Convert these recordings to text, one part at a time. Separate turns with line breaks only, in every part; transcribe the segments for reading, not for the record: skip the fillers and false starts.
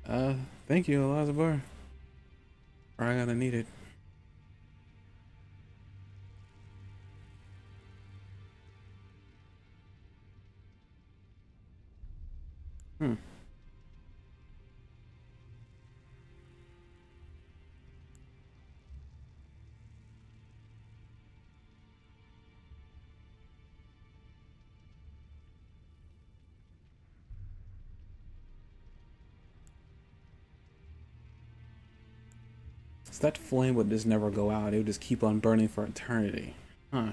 Uh, Thank you, Elazar. I gotta need it. Hmm. So that flame would just never go out. It would just keep on burning for eternity. Huh.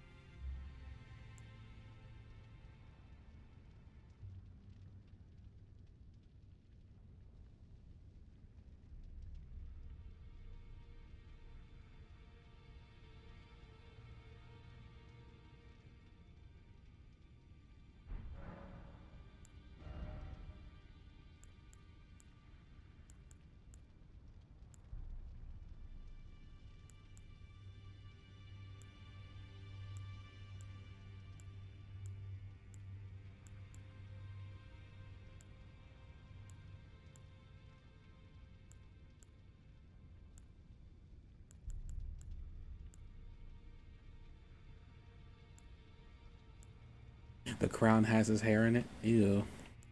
The crown has his hair in it. Ew.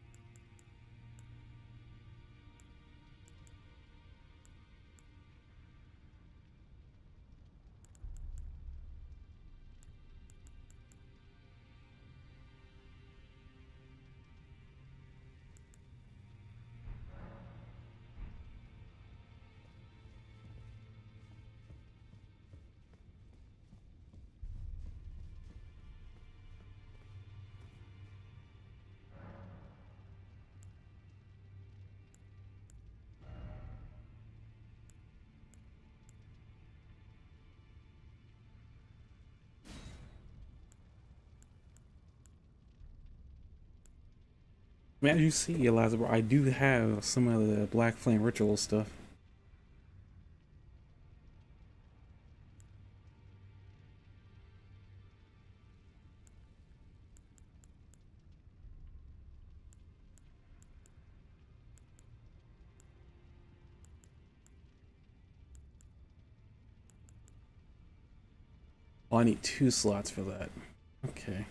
Man, as you see, Elazar, I do have some of the Black Flame ritual stuff. Oh, I need 2 slots for that. Okay.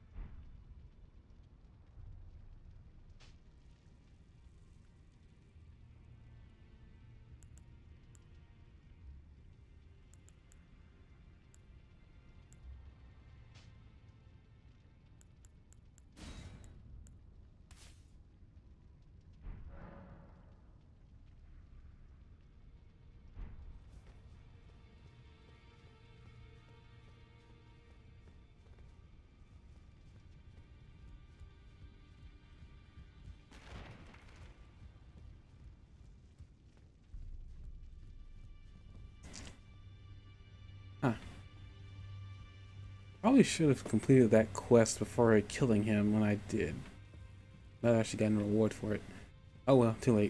Huh. Probably should have completed that quest before killing him when I did. Not actually gotten a reward for it. Oh well, too late.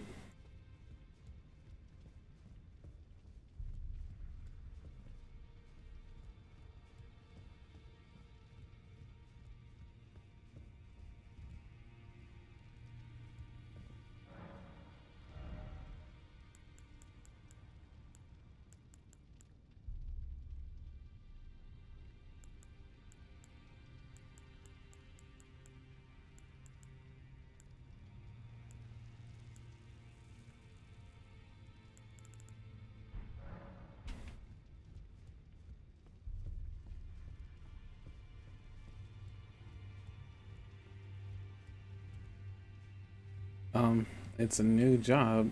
Um, it's a new job.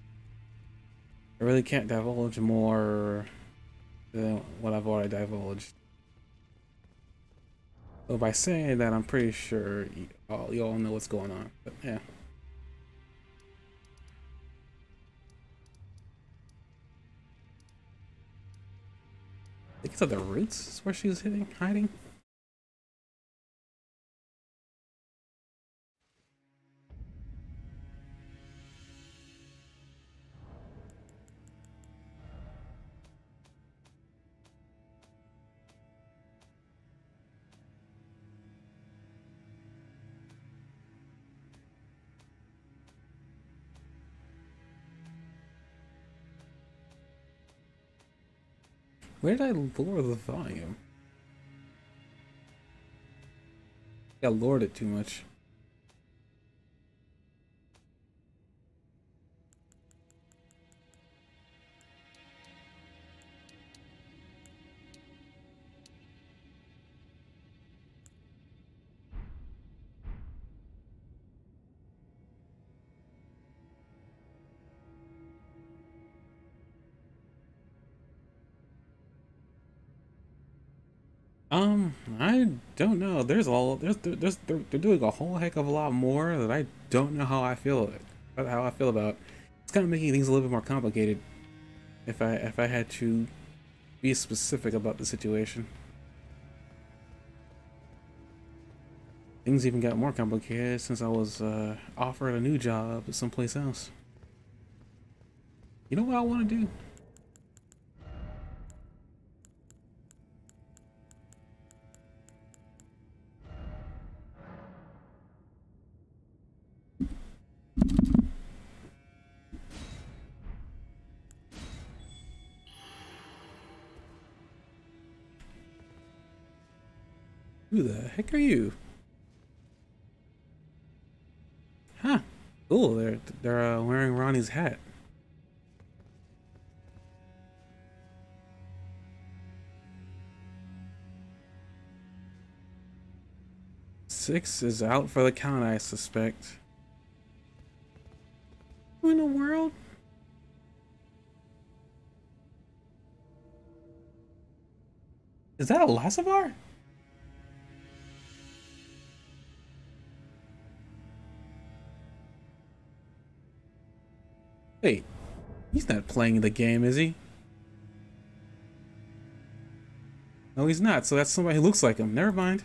I really can't divulge more than what I've already divulged. So by saying that, I'm pretty sure you all know what's going on. But yeah, I think it's at the roots is where she was hiding. Where did I lower the volume? I lowered it too much. I don't know. They're doing a whole heck of a lot more that I don't know how I feel about. It's kind of making things a little bit more complicated. If I had to be specific about the situation, things even got more complicated since I was offered a new job someplace else. You know what I want to do? Who the heck are you? Huh. Cool, they're wearing Ronnie's hat. Six is out for the count, I suspect. Who in the world? Is that a Lassivar? Wait, he's not playing the game, is he? No, he's not, so that's somebody who looks like him. Never mind.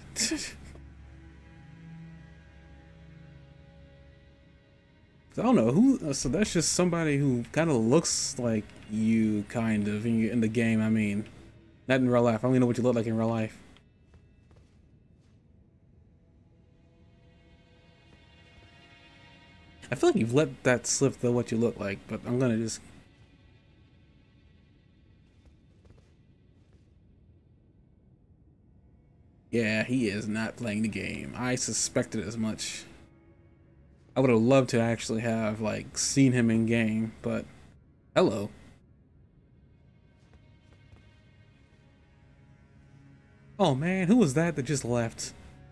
I don't know who, so that's just somebody who kind of looks like you, kind of, in the game, I mean. Not in real life. I don't even know what you look like in real life. I feel like you've let that slip, though, what you look like, but I'm gonna just... Yeah, he is not playing the game. I suspected as much. I would have loved to actually have, like, seen him in game, but... Hello. Oh man, who was that just left?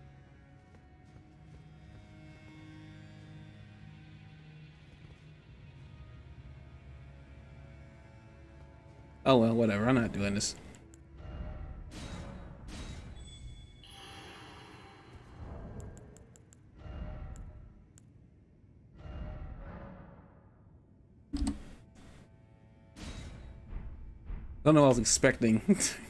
Oh well, whatever, I'm not doing this. Don't know what I was expecting.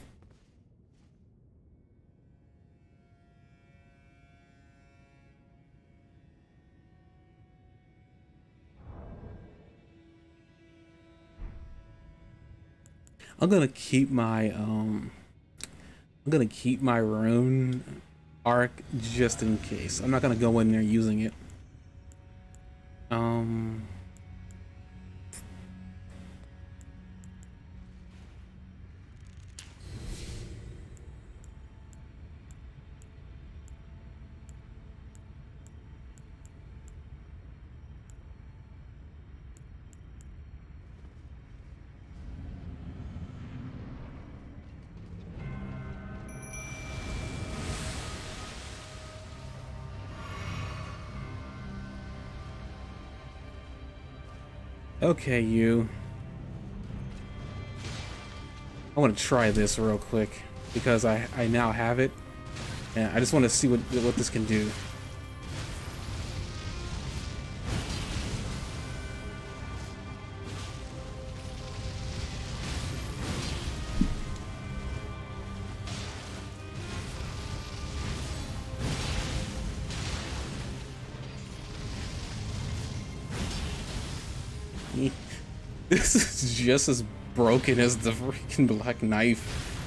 I'm gonna keep my rune arc just in case. I'm not gonna go in there using it. Okay, you. I want to try this real quick because I now have it, and I just want to see what this can do. This is just as broken as the freaking black knife.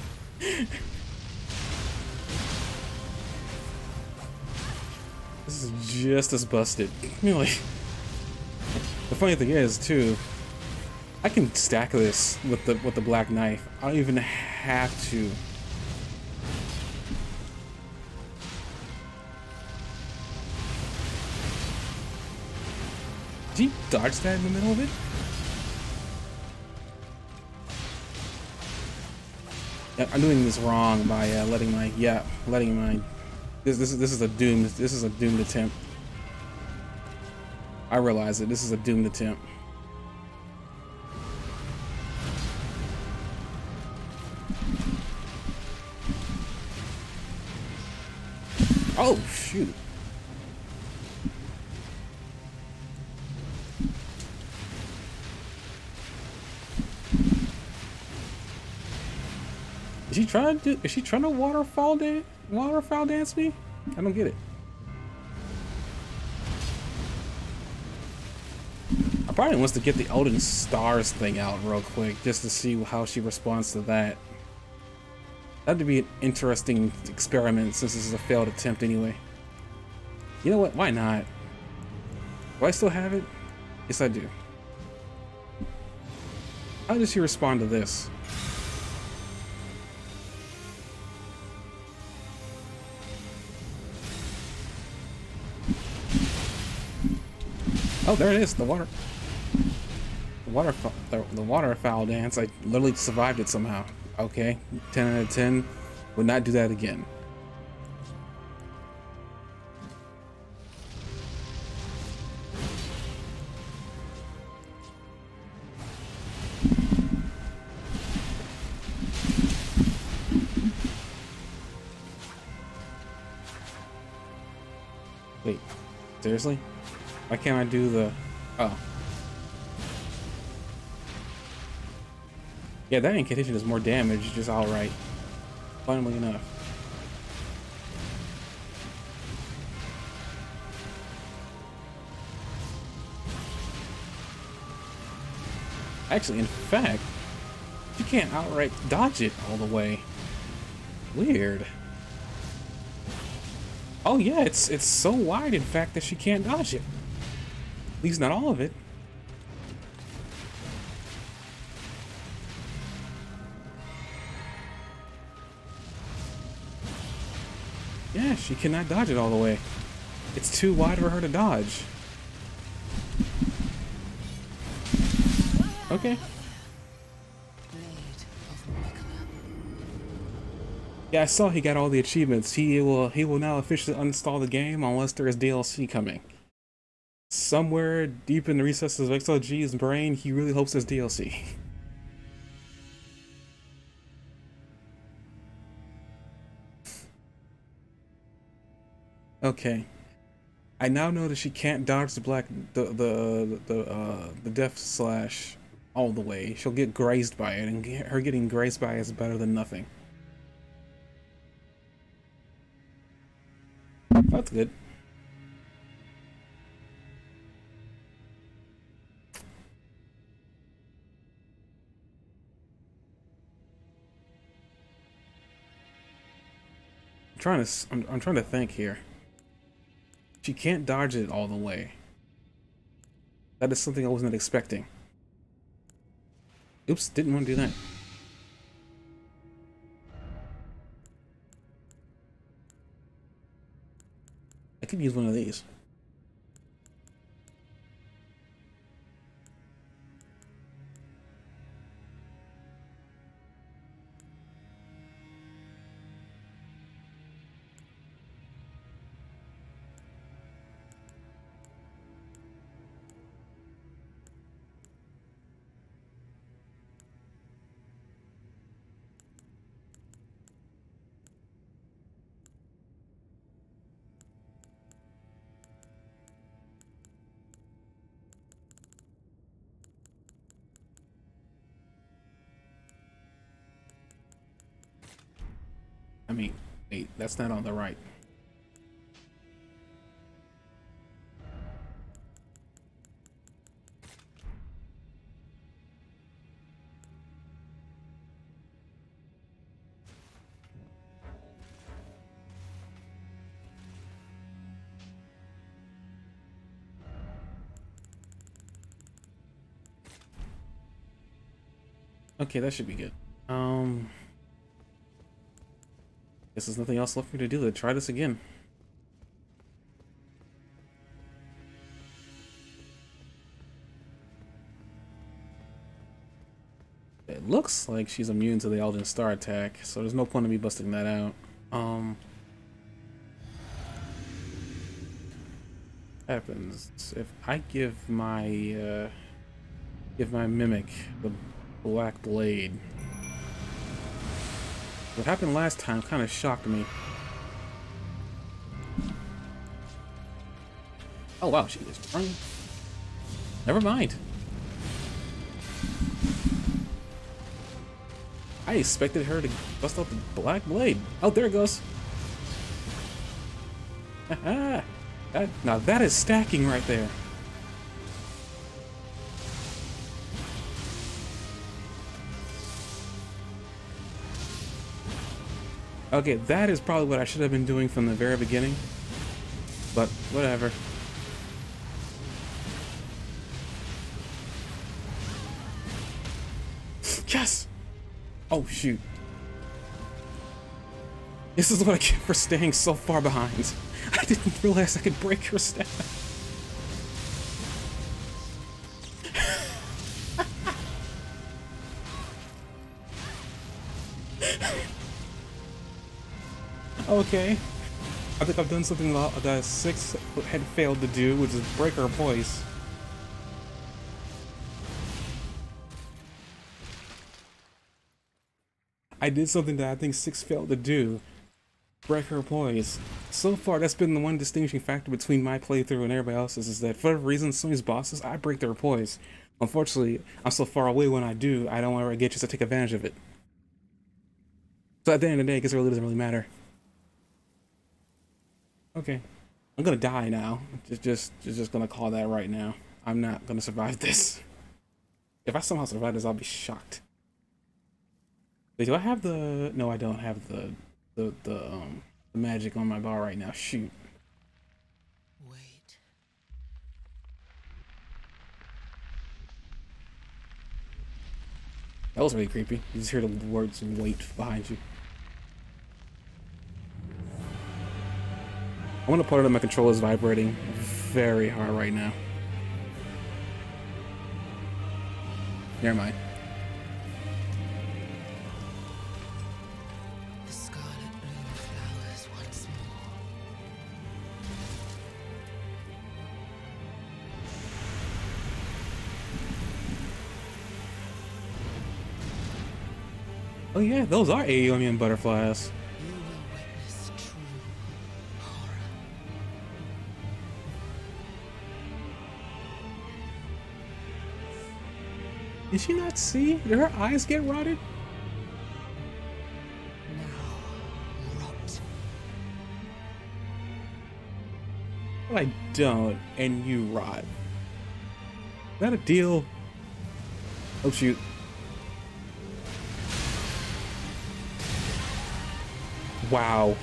This is just as busted. Really. The funny thing is, too, I can stack this with the black knife. I don't even have to. Did he dodge that in the middle of it? Yeah, I'm doing this wrong by letting my this is a doomed attempt. I realize it. This is a doomed attempt. Oh shoot. Is she trying to waterfall dance me? I don't get it. I probably wants to get the Odin Stars thing out real quick just to see how she responds to that. That'd be an interesting experiment since this is a failed attempt anyway. You know what? Why not? Do I still have it? Yes, I do. How does she respond to this? Oh, there it is. The waterfowl dance. I literally survived it somehow. Okay, 10 out of 10. Would not do that again. Wait, seriously? Why can't I do the... Oh. Yeah, that incantation does more damage, just alright. Funnily enough. Actually, in fact, you can't outright dodge it all the way. Weird. Oh yeah, it's so wide, in fact, that she can't dodge it. At least not all of it. Yeah, she cannot dodge it all the way. It's too wide for her to dodge. Okay. Yeah, I saw he got all the achievements. He will now officially uninstall the game unless there is DLC coming. Somewhere deep in the recesses of XLG's brain, he really hopes there's DLC. Okay. I now know that she can't dodge the death slash all the way. She'll get grazed by it, and her getting grazed by it is better than nothing. That's good. I'm trying to think here. She can't dodge it all the way. That is something I wasn't expecting. Oops, didn't want to do that. I could use one of these. I mean, wait, that's not on the right. Okay, that should be good. Guess there's nothing else left for me to do. Let's try this again. It looks like she's immune to the Elden Star attack, so there's no point in me busting that out. Happens if I give my mimic the black blade. What happened last time kind of shocked me. Oh wow, she is trying. Never mind. I expected her to bust out the black blade. Oh, there it goes. Haha. Now that is stacking right there. Okay, that is probably what I should have been doing from the very beginning. But whatever. Yes! Oh shoot. This is what I get for staying so far behind. I didn't realize I could break her staff. Okay. I think I've done something that 6 had failed to do, which is break her voice. I did something that I think 6 failed to do. Break her poise. So far, that's been the one distinguishing factor between my playthrough and everybody else's, is that for whatever reason, some of these bosses, I break their poise. Unfortunately, I'm so far away when I do, I don't ever get just to take advantage of it. So at the end of the day, I guess it really doesn't really matter. Okay. I'm gonna die now. Just gonna call that right now. I'm not gonna survive this. If I somehow survive this, I'll be shocked. Wait, do I have the... No, I don't have the magic on my bar right now. Shoot.
Wait.
That was really creepy. You just hear the words "wait" behind you. I want to point out that my controller is vibrating very hard right now. Never mind.
The scarlet bloom flowers once more.
Oh yeah, those are Aeonian butterflies.
You will witness true horror.
Did she not see? Did her eyes get rotted?
Now, rot.
Well, I don't, and you rot. Is that a deal? Oh shoot. Wow.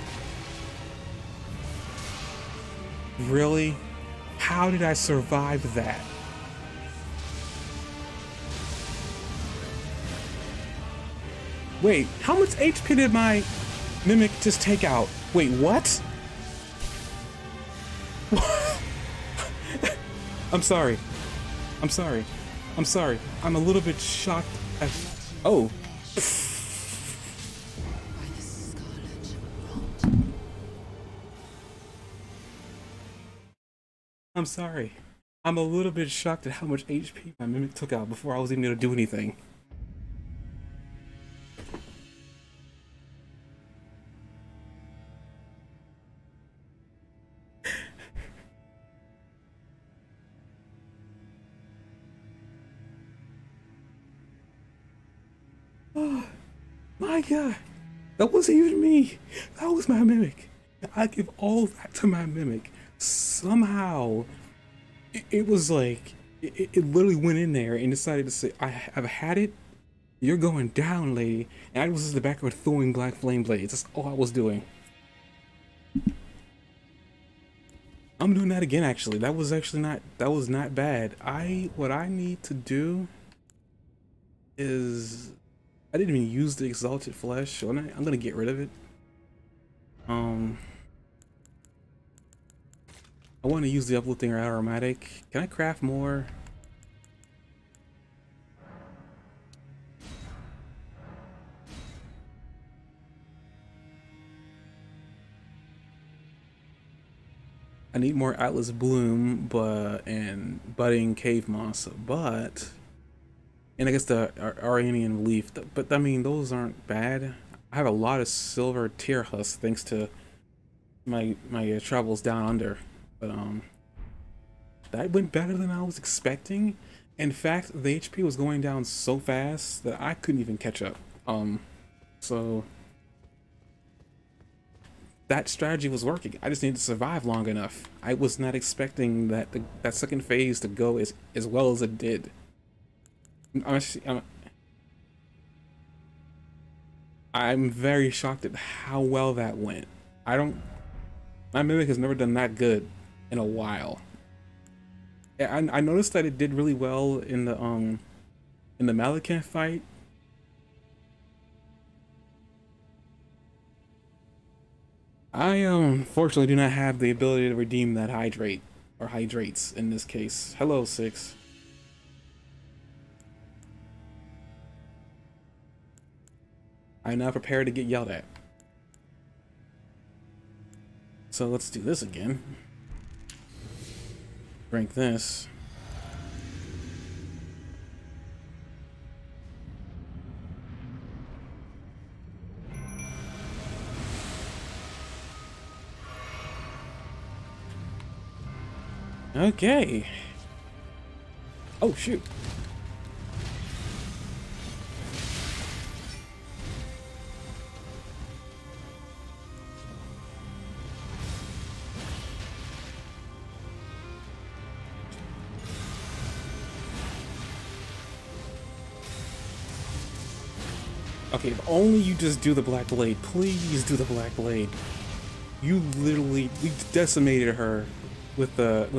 Really? How did I survive that? Wait, how much HP did my mimic just take out? Wait, what? I'm sorry. I'm sorry. I'm sorry. I'm a little bit shocked at... Oh.
By the scarlet rot.
I'm sorry. I'm a little bit shocked at how much HP my mimic took out before I was even able to do anything. Oh my god. That wasn't even me. That was my mimic. I give all that to my mimic. Somehow, it was like, it literally went in there and decided to say, I've had it. You're going down, lady. And I was in the background throwing black flame blades. That's all I was doing. I'm doing that again, actually. That was not bad. What I need to do is I didn't even use the exalted flesh, so I'm gonna get rid of it. I want to use the uplifting or aromatic. Can I craft more? I need more Atlas Bloom, and budding cave moss, and I guess the Aranian leaf. But I mean, those aren't bad. I have a lot of silver tear husk thanks to my travels down under. But that went better than I was expecting. In fact, the HP was going down so fast that I couldn't even catch up. So that strategy was working. I just needed to survive long enough. I was not expecting that that second phase to go as well as it did. I'm very shocked at how well that went. My Mimic has never done that good in a while. I noticed that it did really well in the Malikant fight. I fortunately do not have the ability to redeem that hydrate, or hydrates in this case. Hello, Six. I'm not prepared to get yelled at. So let's do this again. Drink this. Okay. Oh, shoot. Okay, if only you just do the Black Blade. Please do the Black Blade. You literally, we decimated her with the,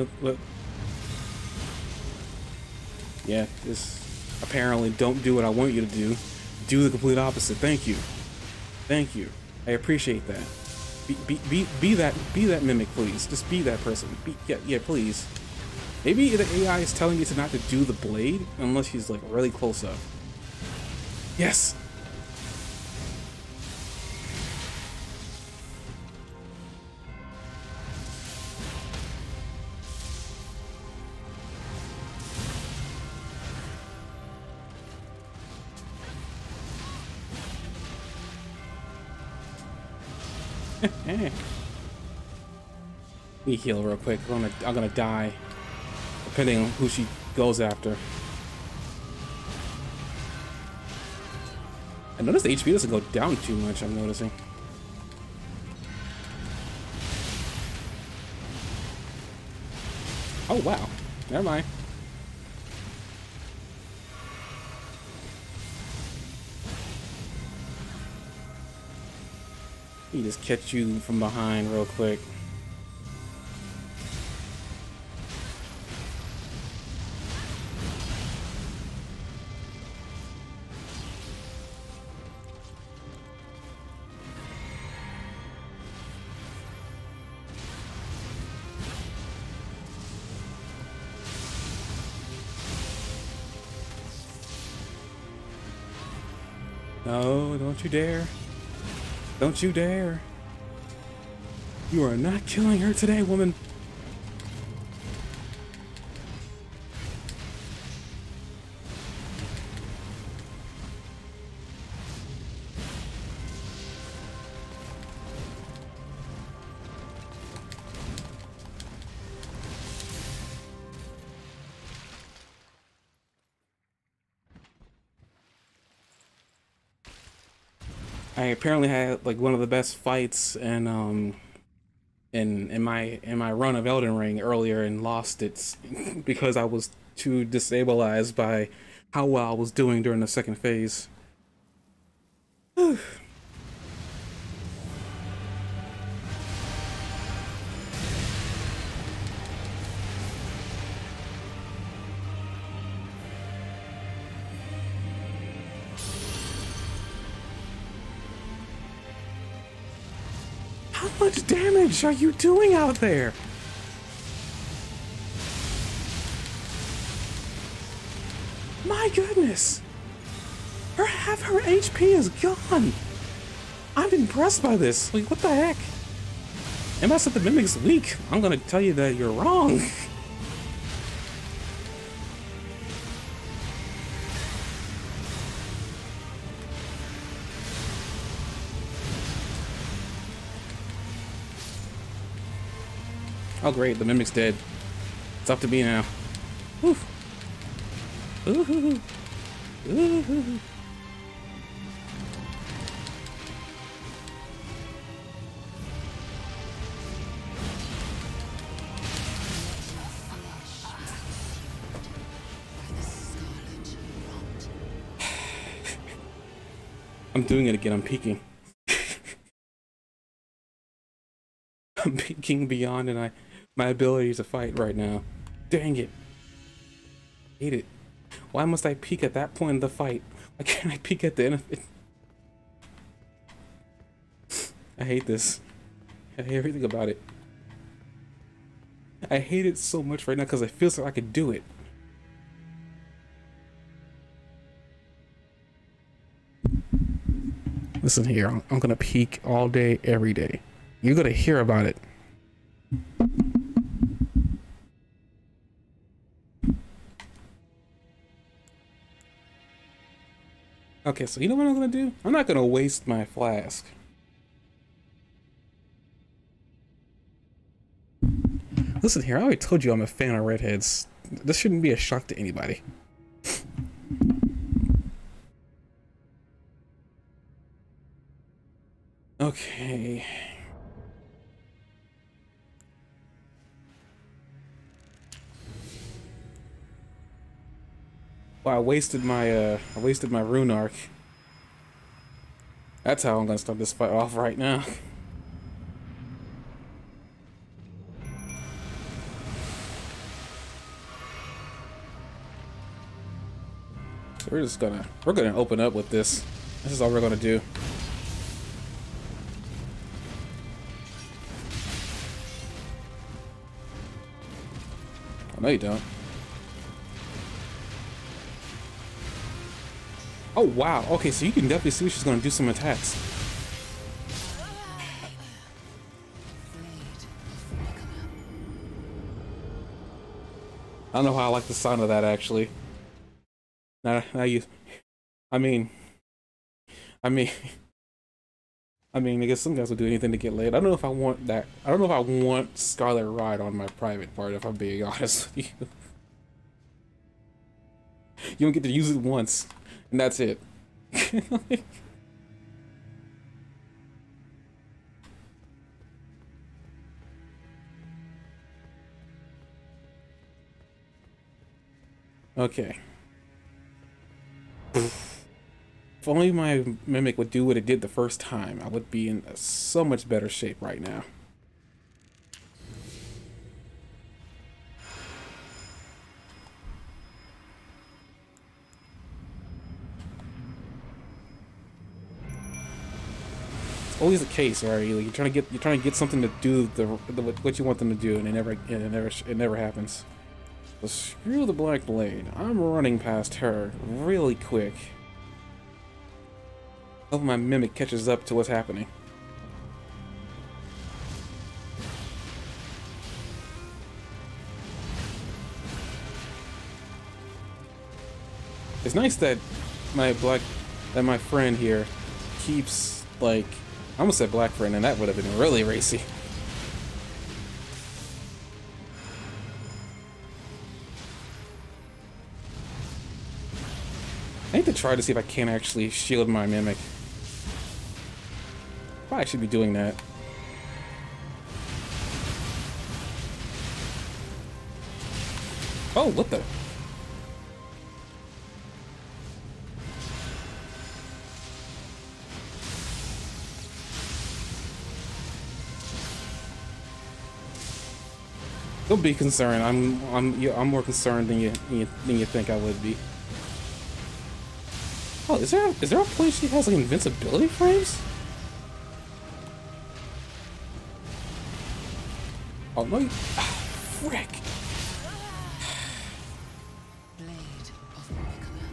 yeah, just apparently don't do what I want you to do. Do the complete opposite. Thank you. Thank you. I appreciate that. Be that Mimic, please. Just be that person. Yeah, please. Maybe the AI is telling you to not to do the blade unless she's like really close up. Yes. Let me heal real quick. I'm gonna die, depending on who she goes after. I noticed the HP doesn't go down too much. I'm noticing. Oh wow, never mind. He just catch you from behind real quick. No, don't you dare. Don't you dare. You are not killing her today, woman. I apparently had like one of the best fights in my run of Elden Ring earlier and lost it because I was too destabilized by how well I was doing during the second phase. How much damage are you doing out there? My goodness! Half her HP is gone! I'm impressed by this. Like, what the heck? And I said the Mimic's weak. I'm gonna tell you that you're wrong. Oh great, the Mimic's dead. It's up to me now. Oof. Ooh. Ooh. I'm doing it again, I'm peeking. I'm peeking beyond and my ability to fight right now. Dang it. Hate it. Why must I peek at that point in the fight? Why can't I peek at the end of it? I hate this. I hate everything about it. I hate it so much right now because it feels like I could do it. Listen here, I'm gonna peek all day, every day. You're gonna hear about it. Okay, so you know what I'm gonna do? I'm not gonna waste my flask. Listen here, I already told you I'm a fan of redheads. This shouldn't be a shock to anybody. Okay. Well, I wasted my rune arc. That's how I'm gonna start this fight off right now. So we're gonna open up with this. This is all we're gonna do. Oh, no, you don't. Oh wow, okay, so you can definitely see she's gonna do some attacks. I don't know how I like the sound of that actually. Now you, I mean, I guess some guys will do anything to get laid. I don't know if I want that. I don't know if I want Scarlet Ride on my private part, if I'm being honest with you. You don't get to use it once, and that's it. Okay. If only my Mimic would do what it did the first time, I would be in so much better shape right now. It's always the case, right? Like you're trying to get something to do what you want them to do, and it never happens. So screw the Black Blade. I'm running past her really quick. Hope my Mimic catches up to what's happening. It's nice that my friend here keeps, like, I almost said black friend, and that would have been really racy. I need to try to see if I can actually shield my Mimic. Probably should be doing that. Oh, what the? Don't be concerned. I'm more concerned than you think I would be. Oh, is there a point she has like invincibility frames? Oh no! Frick!
Blade of Miquella.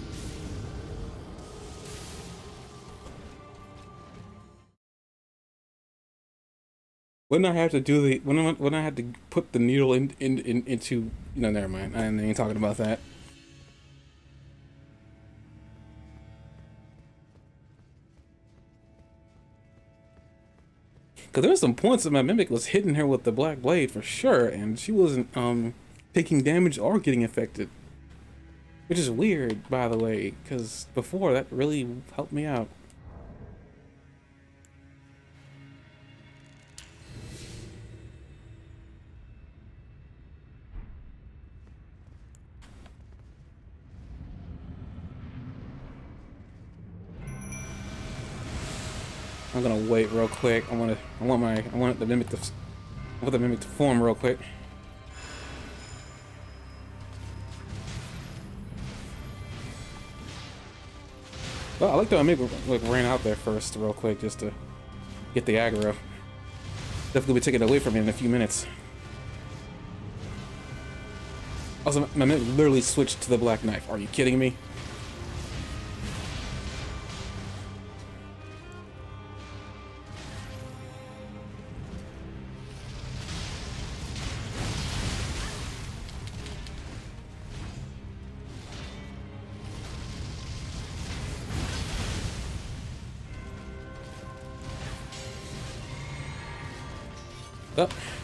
When I have to do the when I had to put the needle into never mind. I ain't talking about that. Because there were some points that my Mimic was hitting her with the Black Blade for sure, and she wasn't taking damage or getting affected. Which is weird, by the way, because before that really helped me out. I'm gonna wait real quick. I want the Mimic to form real quick. Well, I like that I ran out there first real quick just to get the aggro. Definitely be taken away from me in a few minutes. Also, my Mimic literally switched to the Black Knife. Are you kidding me? Oh.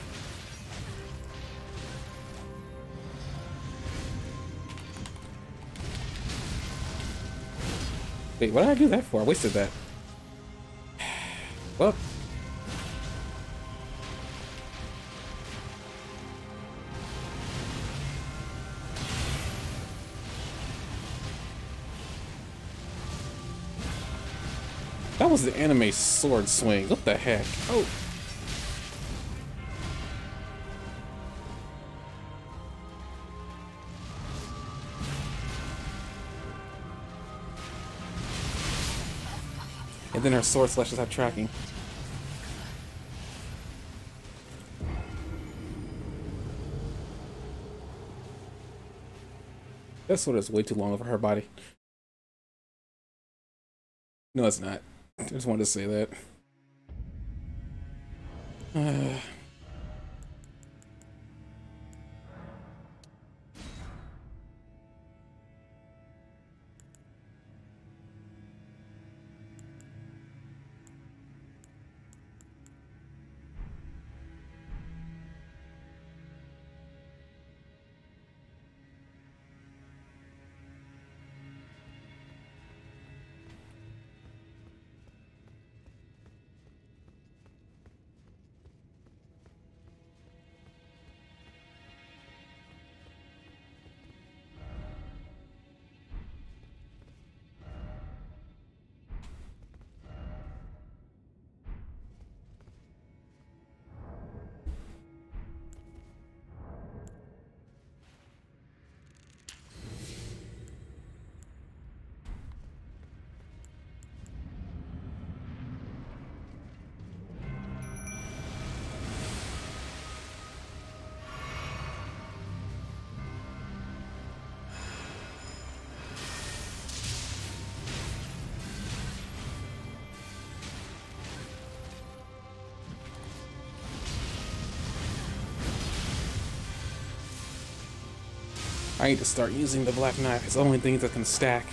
Wait, what did I do that for? I wasted that. Well. That was the anime sword swing. What the heck? Oh. And then her sword slashes have tracking. That sword is way too long over her body. No, it's not. I just wanted to say that. I need to start using the Black Knife. It's the only thing that can stack.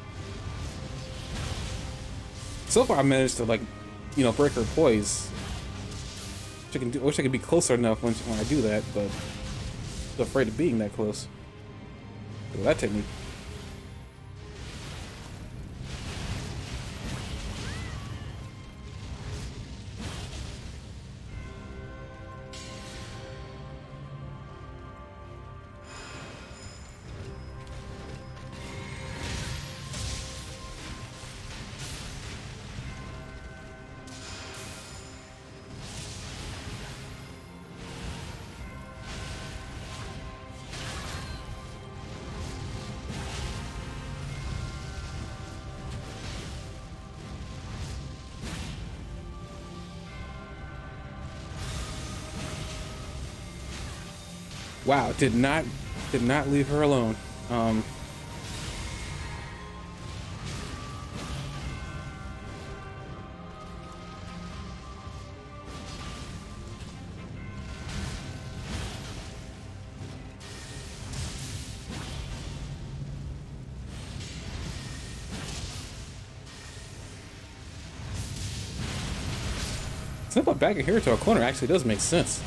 So far, I managed to, like, break her poise. Wish I could be closer enough when I do that, but I'm afraid of being that close. Look at that technique. Wow, did not leave her alone. Simple back here to a corner actually does make sense.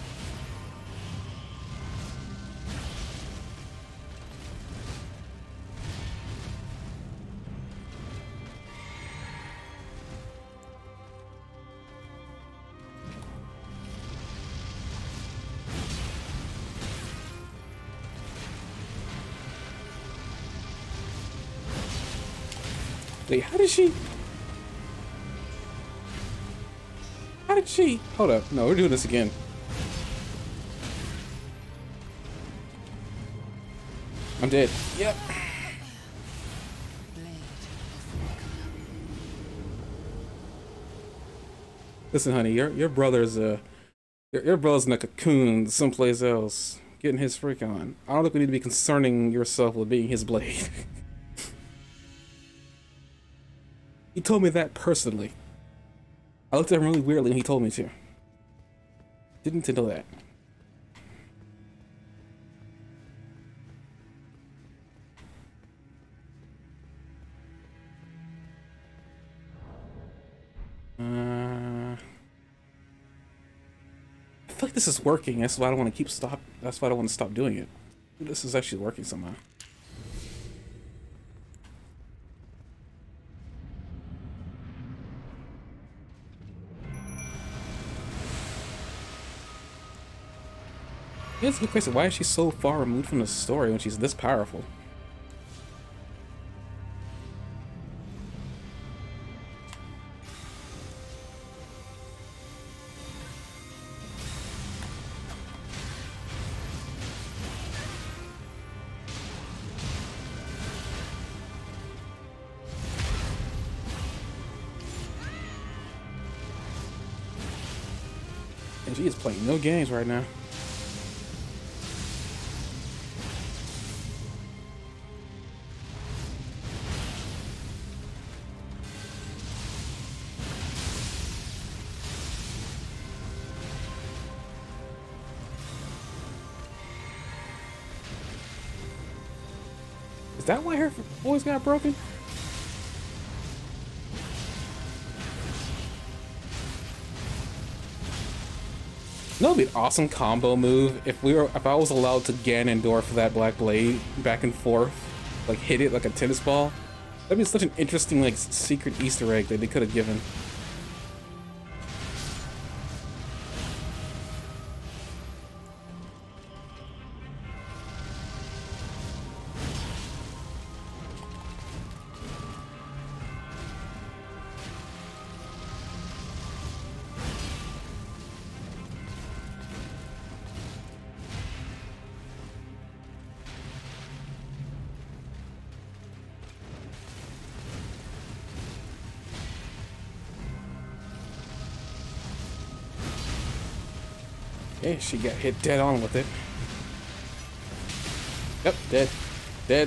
Wait, how did she? How did she? Hold up. No, we're doing this again. I'm dead. Yep. Listen, honey, your brother's your brother's in a cocoon someplace else, getting his freak on. I don't think we need to be concerning yourself with being his blade. He told me that personally. I looked at him really weirdly when he told me to. Didn't know that. I feel like this is working. That's why I don't want to That's why I don't want to stop doing it. This is actually working somehow. Yeah, it's a good question. Why is she so far removed from the story when she's this powerful? And she is playing no games right now. Is that why her voice got broken? That would be an awesome combo move if I was allowed to Ganondorf that Black Blade back and forth, like hit it like a tennis ball. That'd be such an interesting like secret Easter egg that they could have given. Okay, she got hit dead on with it. Yep, dead. Dead.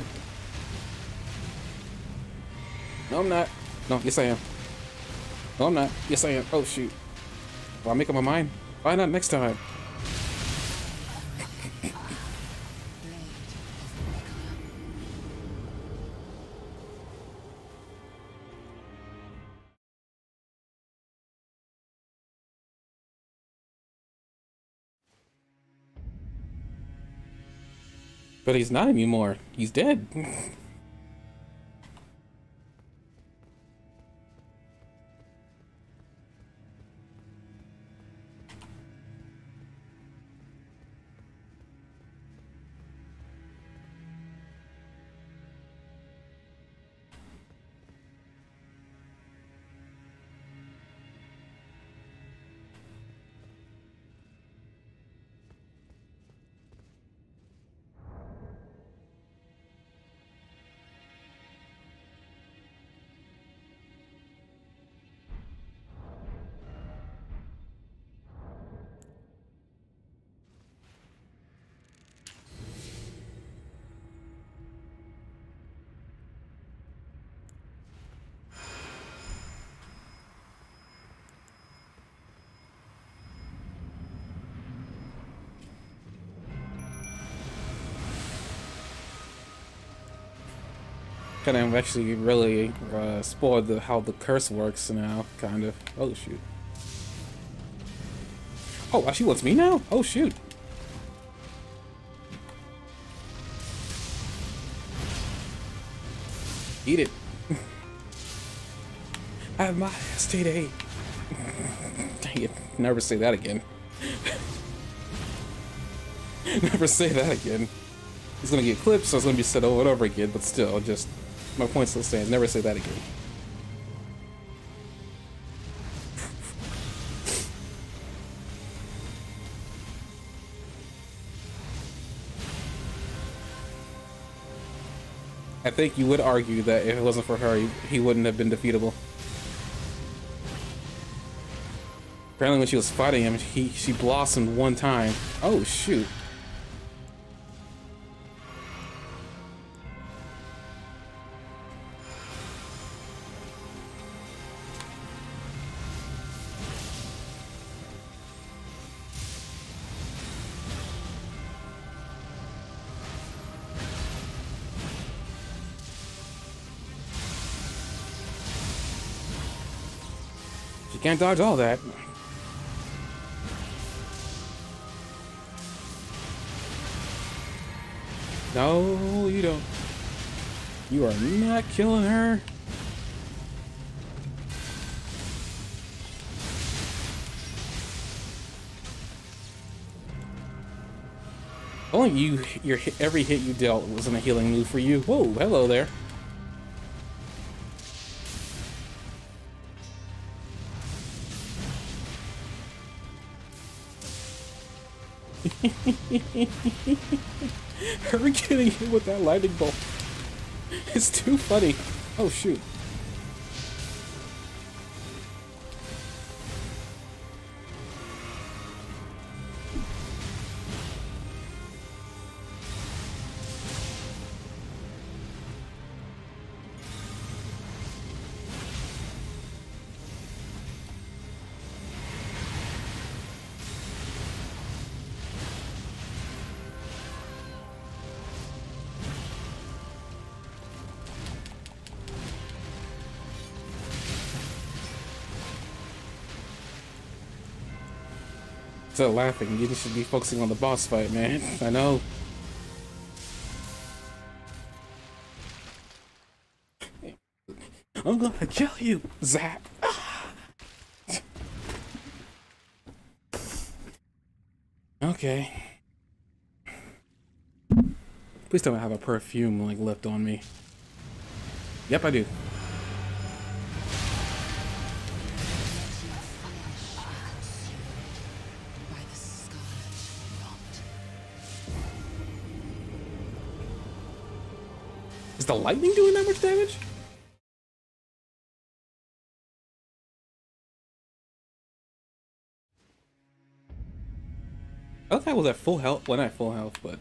No, I'm not. No, yes I am. No, I'm not. Yes I am. Oh, shoot. Well, I'll make up my mind. Why not next time? But he's not anymore. He's dead. kind of actually really spoiled how the curse works now, kind of. Oh shoot. Oh, she wants me now? Oh shoot. Eat it. Have my STD. Dang it. Never say that again. Never say that again. It's gonna get clipped, so it's gonna be said over and over again, but still, just my point still stands. Never say that again. I think you would argue that if it wasn't for her, he wouldn't have been defeatable. Apparently when she was fighting him, she blossomed one time. Oh, shoot. She can't dodge all that. No, you don't. You are not killing her. Only every hit you dealt wasn't a healing move for you. Whoa, hello there. Her getting hit with that lightning bolt. It's too funny. Oh shoot. Instead of laughing, you should be focusing on the boss fight, man. I know. I'm gonna kill you, Zap. Okay. Please don't have a perfume like left on me. Yep, I do. Is the lightning doing that much damage? I thought I was at full health. Well, not full health, but...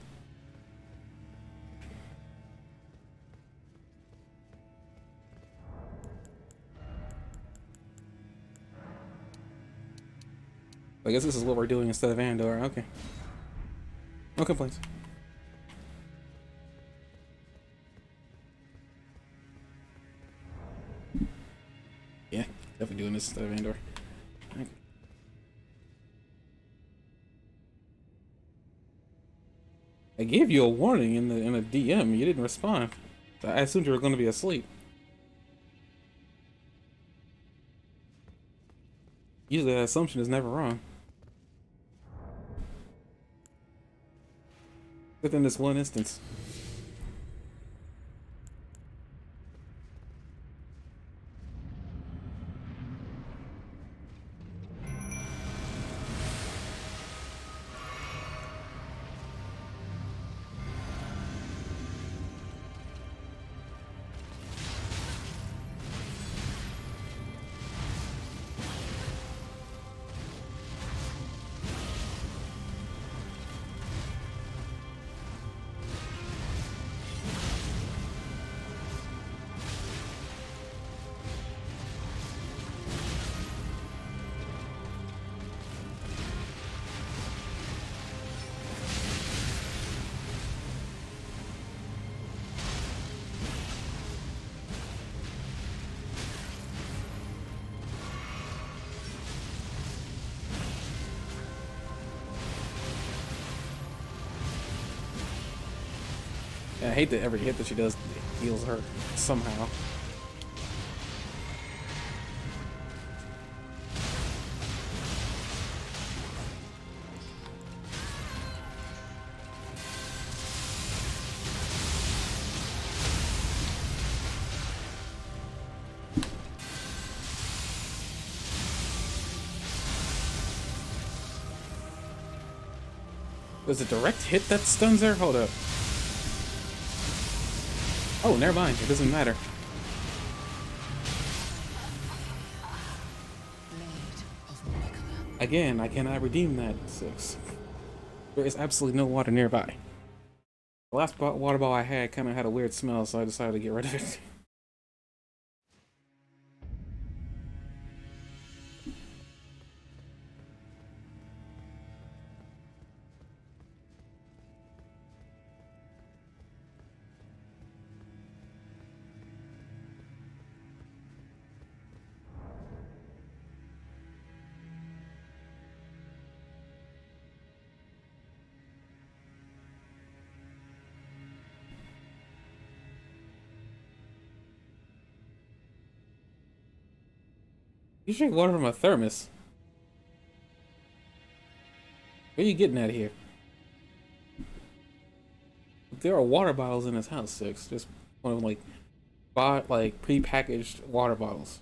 I guess this is what we're doing instead of Andor. Okay. No complaints. Yeah, definitely doing this instead of Andor. Okay. I gave you a warning in a DM. You didn't respond. I assumed you were going to be asleep. Usually that assumption is never wrong. Within this one instance. And I hate that every hit that she does heals her somehow. Was it direct hit that stuns her? Hold up. Oh, never mind. It doesn't matter. Again, I cannot redeem that 6. There is absolutely no water nearby. The last water ball I had kind of had a weird smell, so I decided to get rid of it. You drink water from a thermos. Where are you getting at here? There are water bottles in this house, 6. Just one of them, like pre-packaged water bottles.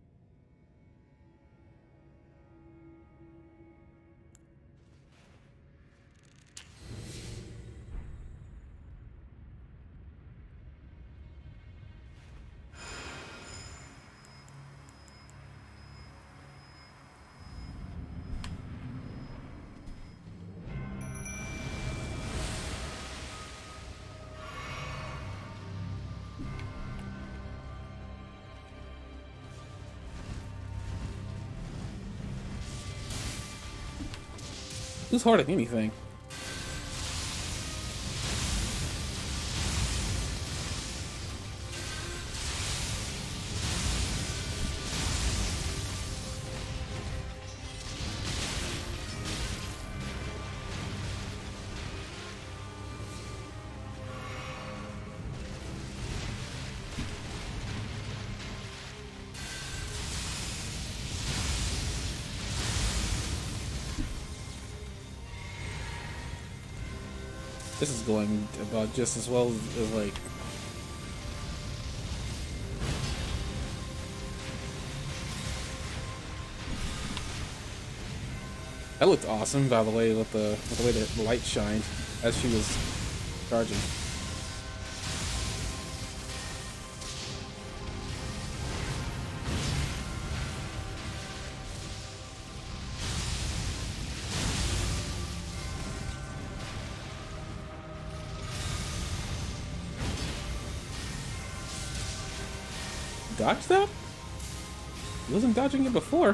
Who's hard at anything? This is going about just as well as like... That looked awesome, by the way, with the way that the light shined as she was charging. Dodge that? He wasn't dodging it before.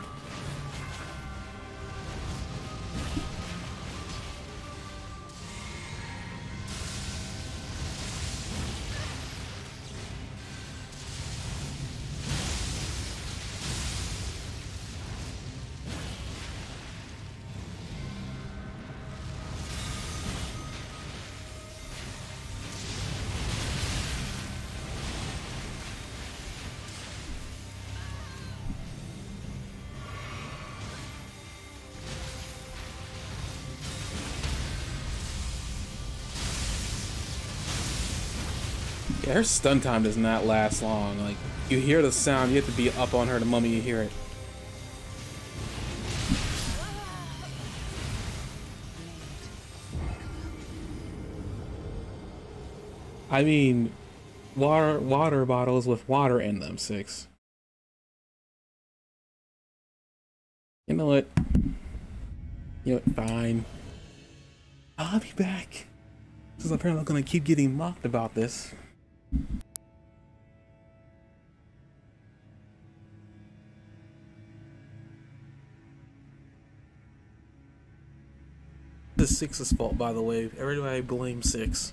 Yeah, her stun time does not last long. Like, you hear the sound, you have to be up on her the moment you hear it. I mean, water bottles with water in them, 6. You know what? You know what? Fine. I'll be back. Since apparently I'm gonna keep getting mocked about this. This is 6's fault, by the way. Everybody blame 6.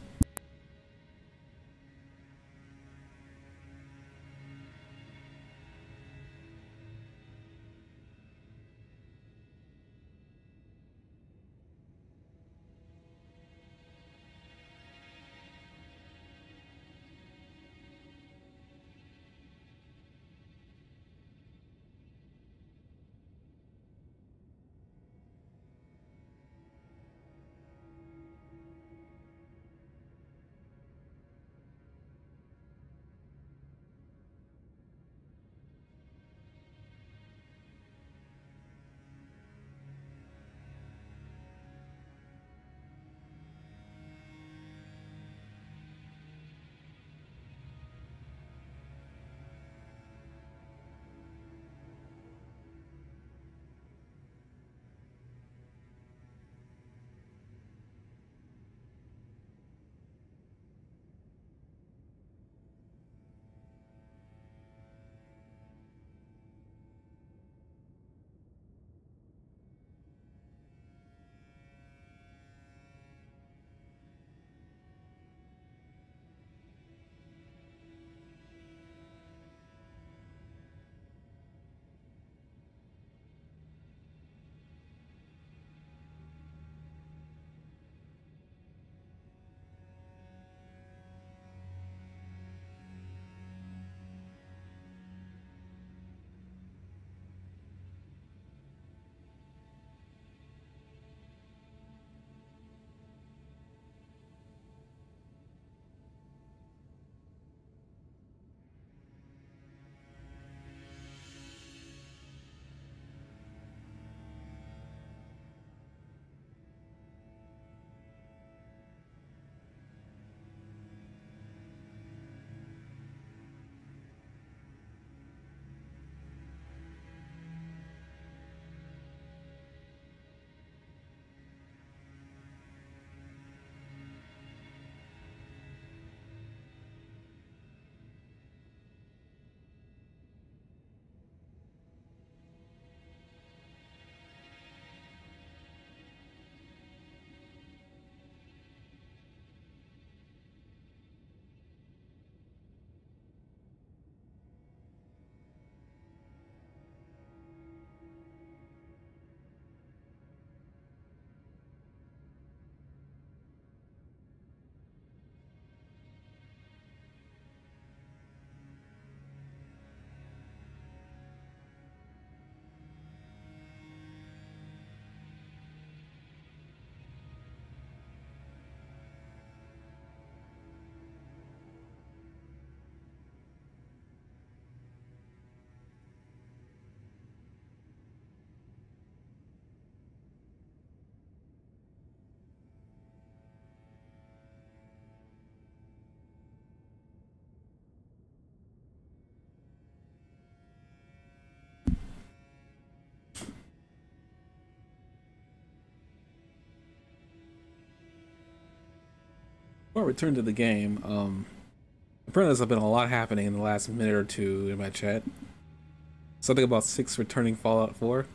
Before I return to the game, apparently there's been a lot happening in the last minute or two in my chat. Something about 6 returning Fallout 4.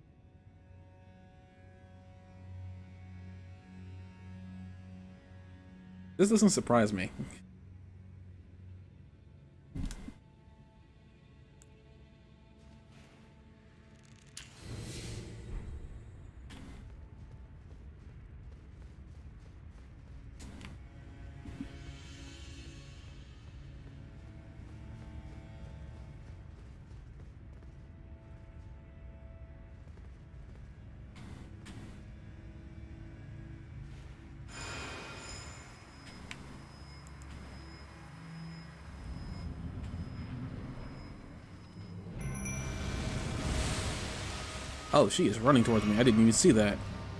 This doesn't surprise me. Oh, she is running towards me. I didn't even see that.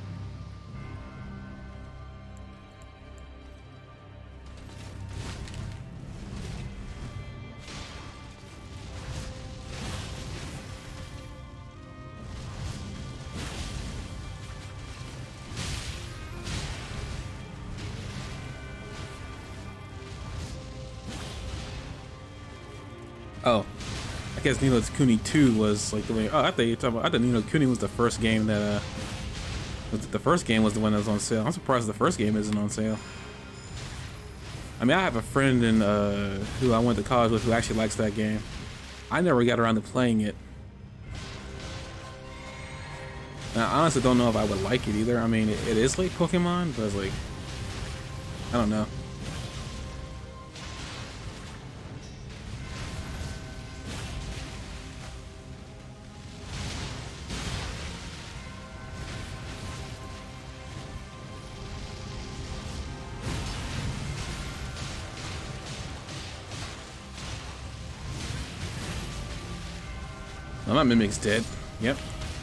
Oh, I guess Ni no Kuni 2 was like the way. Oh, I thought you were talking about. I thought Ni no Kuni was the first game that the first game was the one that was on sale. I'm surprised the first game isn't on sale. I mean, I have a friend in who I went to college with who actually likes that game. I never got around to playing it. And I honestly don't know if I would like it either. I mean, it is like Pokemon, but it's like, I don't know. Oh, my Mimic's dead. Yep.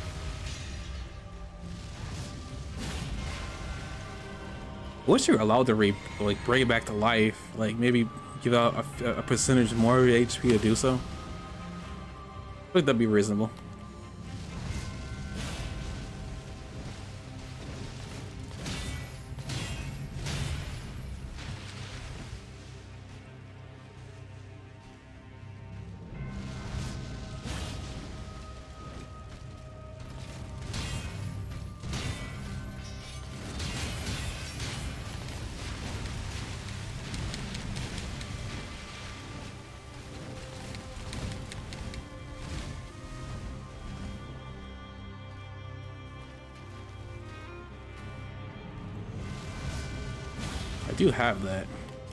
I wish you were allowed to bring it back to life. Like maybe give out a percentage more of your HP to do so. I think that'd be reasonable. I do have that.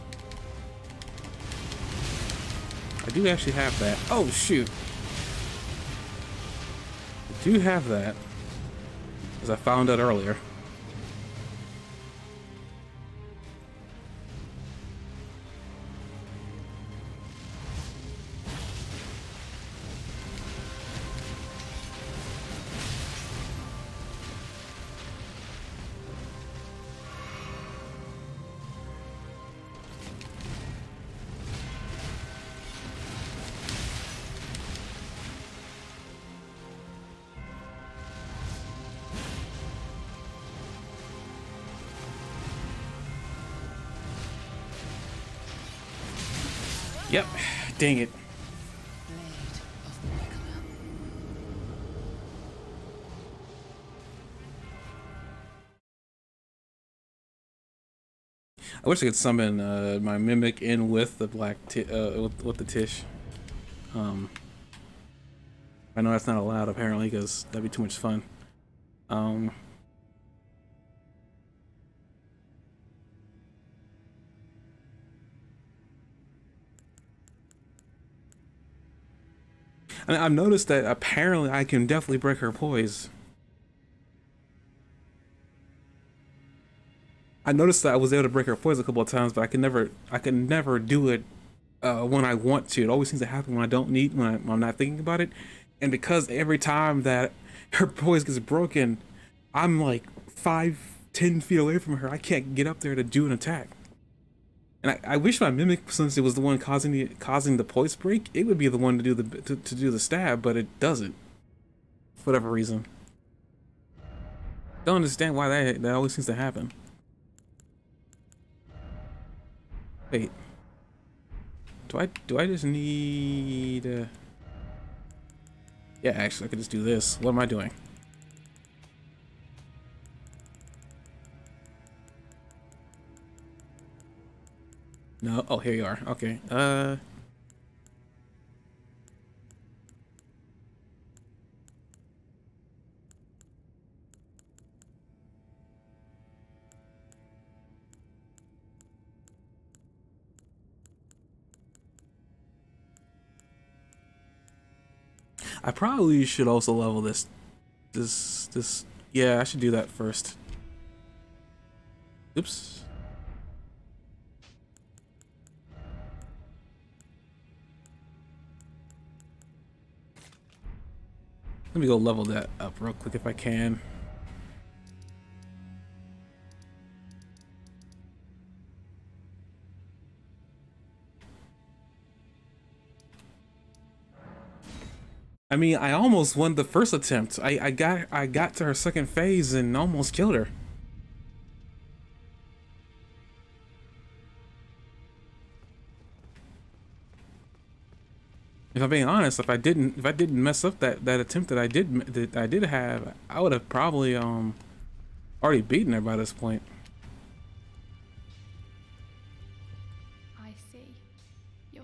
I do actually have that. Oh, shoot. I do have that. As I found out earlier. Yep, dang it. I wish I could summon my Mimic in with the with the Tish. I know that's not allowed apparently because that'd be too much fun. And I've noticed that apparently I can definitely break her poise. I noticed that I was able to break her poise a couple of times, but I can never do it when I want to. It always seems to happen when I don't need, when I'm not thinking about it. And because every time that her poise gets broken, I'm like 5-10 feet away from her. I can't get up there to do an attack. And I wish my Mimic, since it was the one causing the poise break, it would be the one to do the stab, but it doesn't, for whatever reason. Don't understand why that always seems to happen. Wait. Do I just need yeah, actually I could just do this. What am I doing? No, oh here you are. Okay. I probably should also level this yeah, I should do that first. Oops. Let me go level that up real quick if I can. I mean, I almost won the first attempt. I got to her second phase and almost killed her. If I'm being honest, if I didn't mess up that attempt that I did have, I would have probably already beaten her by this point.
I see. You're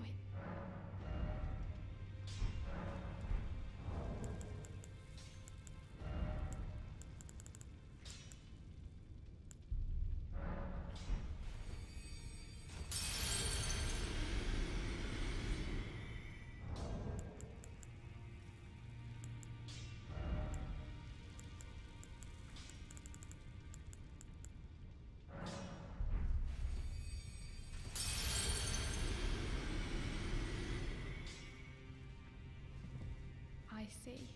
I see.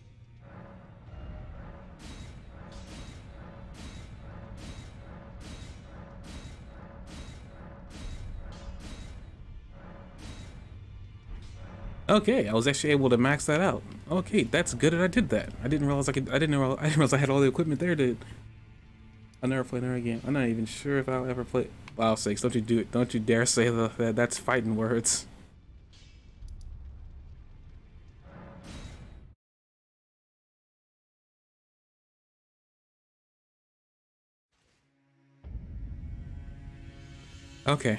Okay, I was actually able to max that out. Okay, that's good that I did that. I didn't realize I could. I didn't realize I had all the equipment there to. I'll never play another game. I'm not even sure if I'll ever play. Wow, sakes! Don't you do it! Don't you dare say that. That's fighting words. Okay.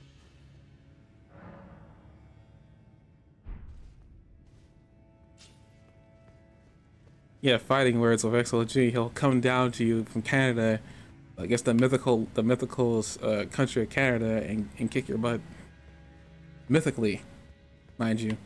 Yeah, fighting words with XLG. He'll come down to you from Canada, I guess the mythical country of Canada, and kick your butt. Mythically, mind you.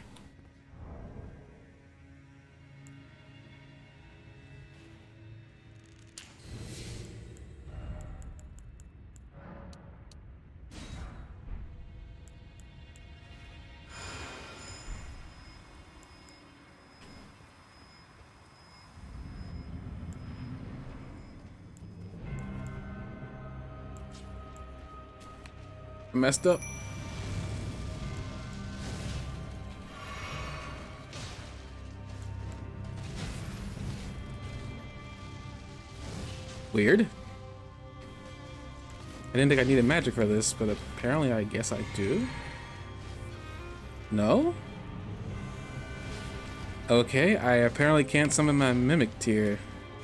Messed up. Weird. I didn't think I needed magic for this, but apparently I guess I do. No? Okay, I apparently can't summon my Mimic tier.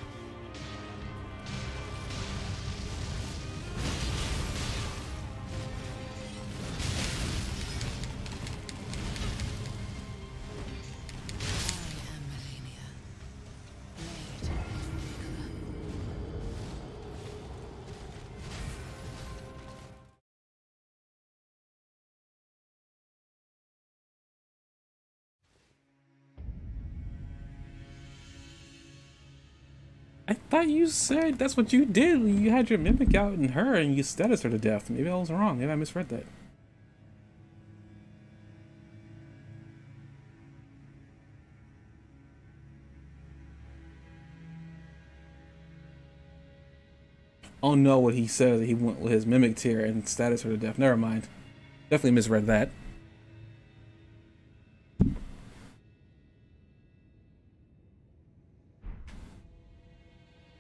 I thought you said that's what you did when you had your Mimic out in her and you status her to death. Maybe I was wrong. Maybe I misread that. Oh no, what he said, he went with his Mimic tier and status her to death. Never mind. Definitely misread that.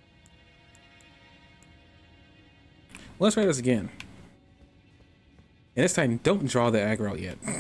Let's try this again. And this time, don't draw the aggro out yet.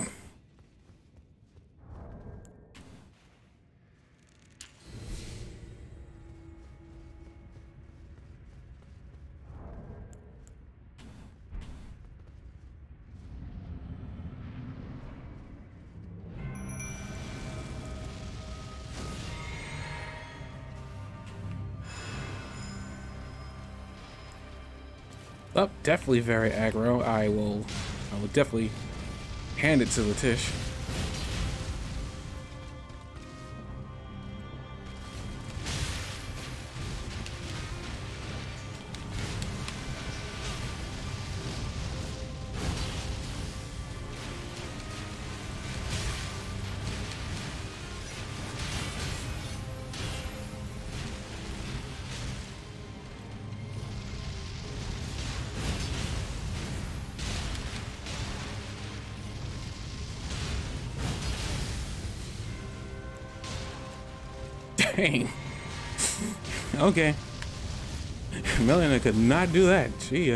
Oh, definitely very aggro. I will definitely hand it to Latish. Dang. Okay. Melina could not do that. She,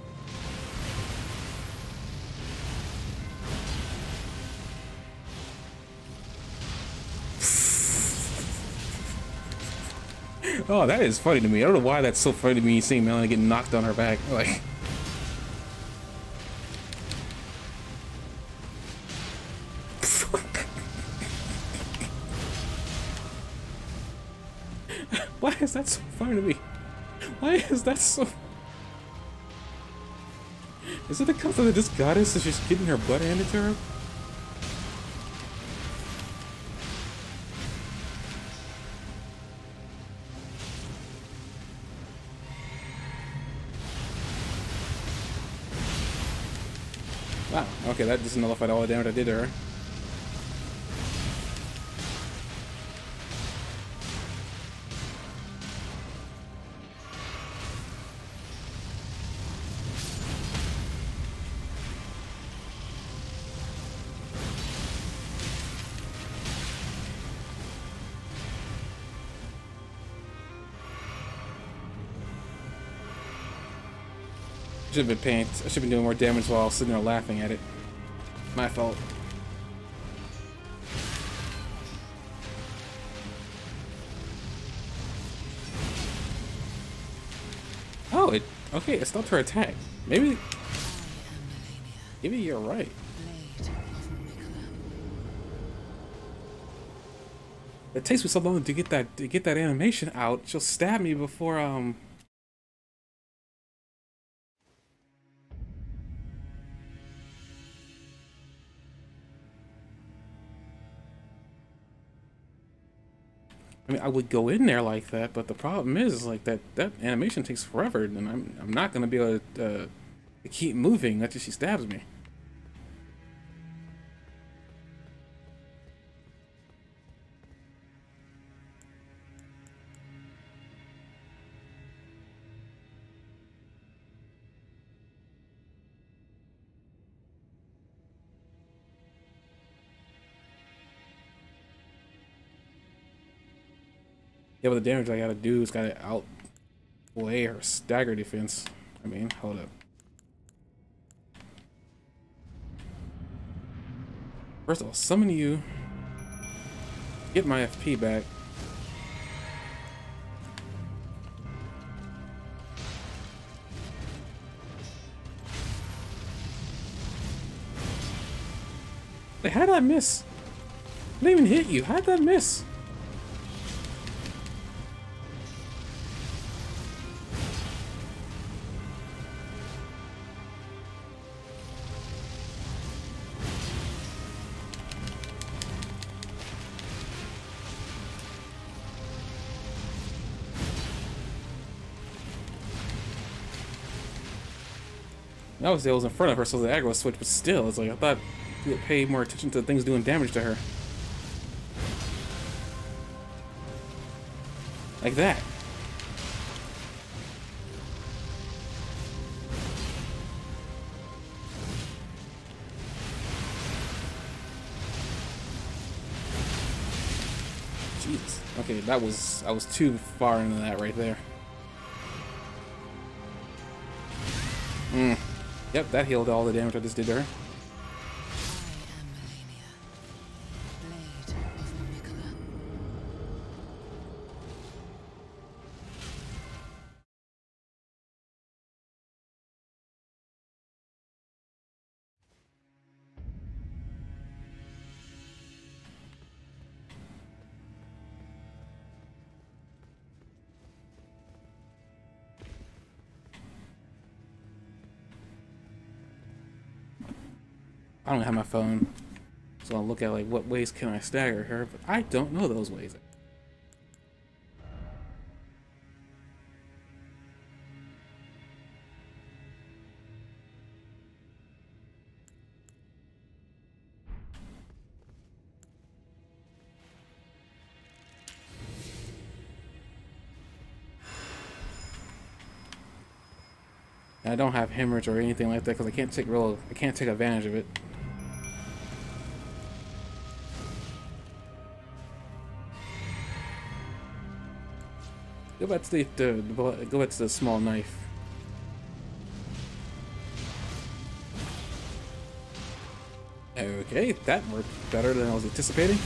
Oh, that is funny to me. I don't know why that's so funny to me, seeing Melina get knocked on her back. Like... Why is that so funny to me? Why is that so... Is it because that this goddess is just getting her butt handed to her? Wow, okay, that just nullified all the damage I did to her. Should have been paying. I should have been doing more damage while I was sitting there laughing at it. My fault. Oh, it. Okay, it stopped her attack. Maybe you're right. It takes me so long to get that animation out. She'll stab me before I mean, I would go in there like that, but the problem is like that animation takes forever, and I'm not gonna be able to keep moving until she stabs me. Yeah, but the damage I gotta do is gotta outweigh her stagger defense. I mean, hold up. First of all, summon you. Get my FP back. Wait, how did I miss? I didn't even hit you. How did that miss? Obviously, I was in front of her, so the aggro switch, but still, it's like I thought you would pay more attention to things doing damage to her. Like that. Jeez. Okay, I was too far into that right there. Yep, that healed all the damage I just did there.
I am Melania, Blade of Miquella.
I don't have my phone, so I'll look at like what ways can I stagger her, but I don't know those ways. And I don't have hemorrhage or anything like that because I can't take advantage of it. Go back to go back to the small knife. Okay, that worked better than I was anticipating.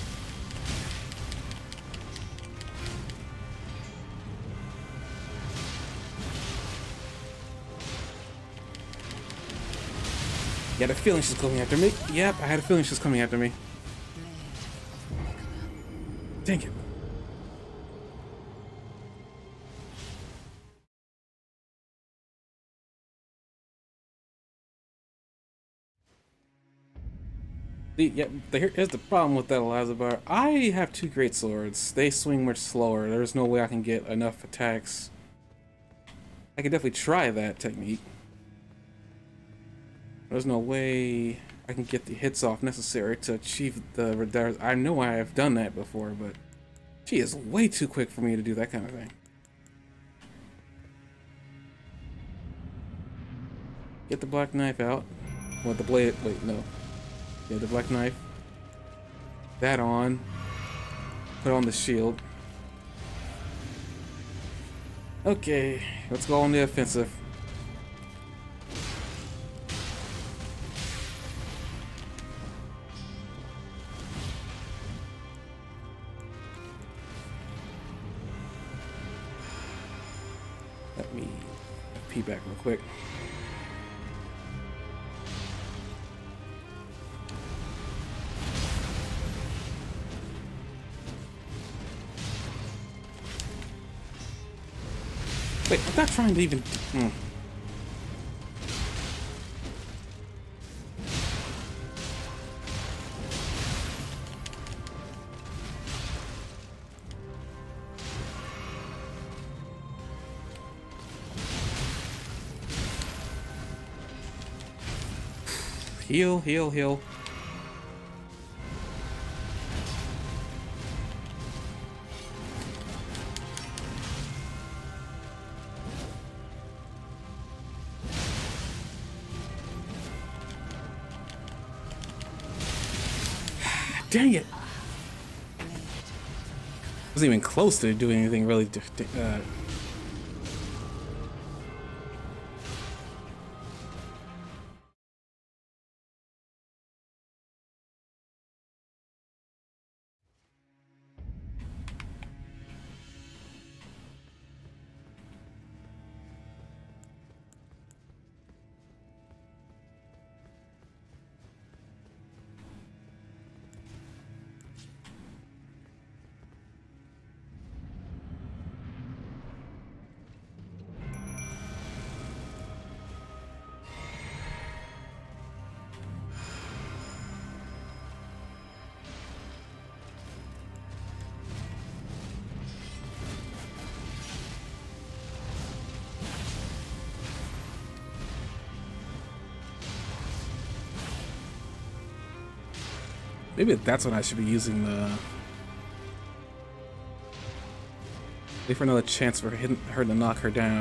You had a feeling she's coming after me. Yep, I had a feeling she was coming after me.
Blade of Miquella.
Dang it. Here's the problem with that Elazabar. I have two great swords. They swing much slower. There's no way I can get enough attacks. I could definitely try that technique. There's no way I can get the hits off necessary to achieve the... I know I have done that before, but she is way too quick for me to do that kind of thing. Get the black knife out. Well, the blade... Wait, no. Yeah, the black knife. That on. Put on the shield. Okay, let's go on the offensive. Let me pee back real quick. Wait, I'm not trying to even... Heal, heal, heal. Dang it! Wasn't even close to doing anything really. Maybe that's when I should be using the... Wait for another chance for her to knock her down.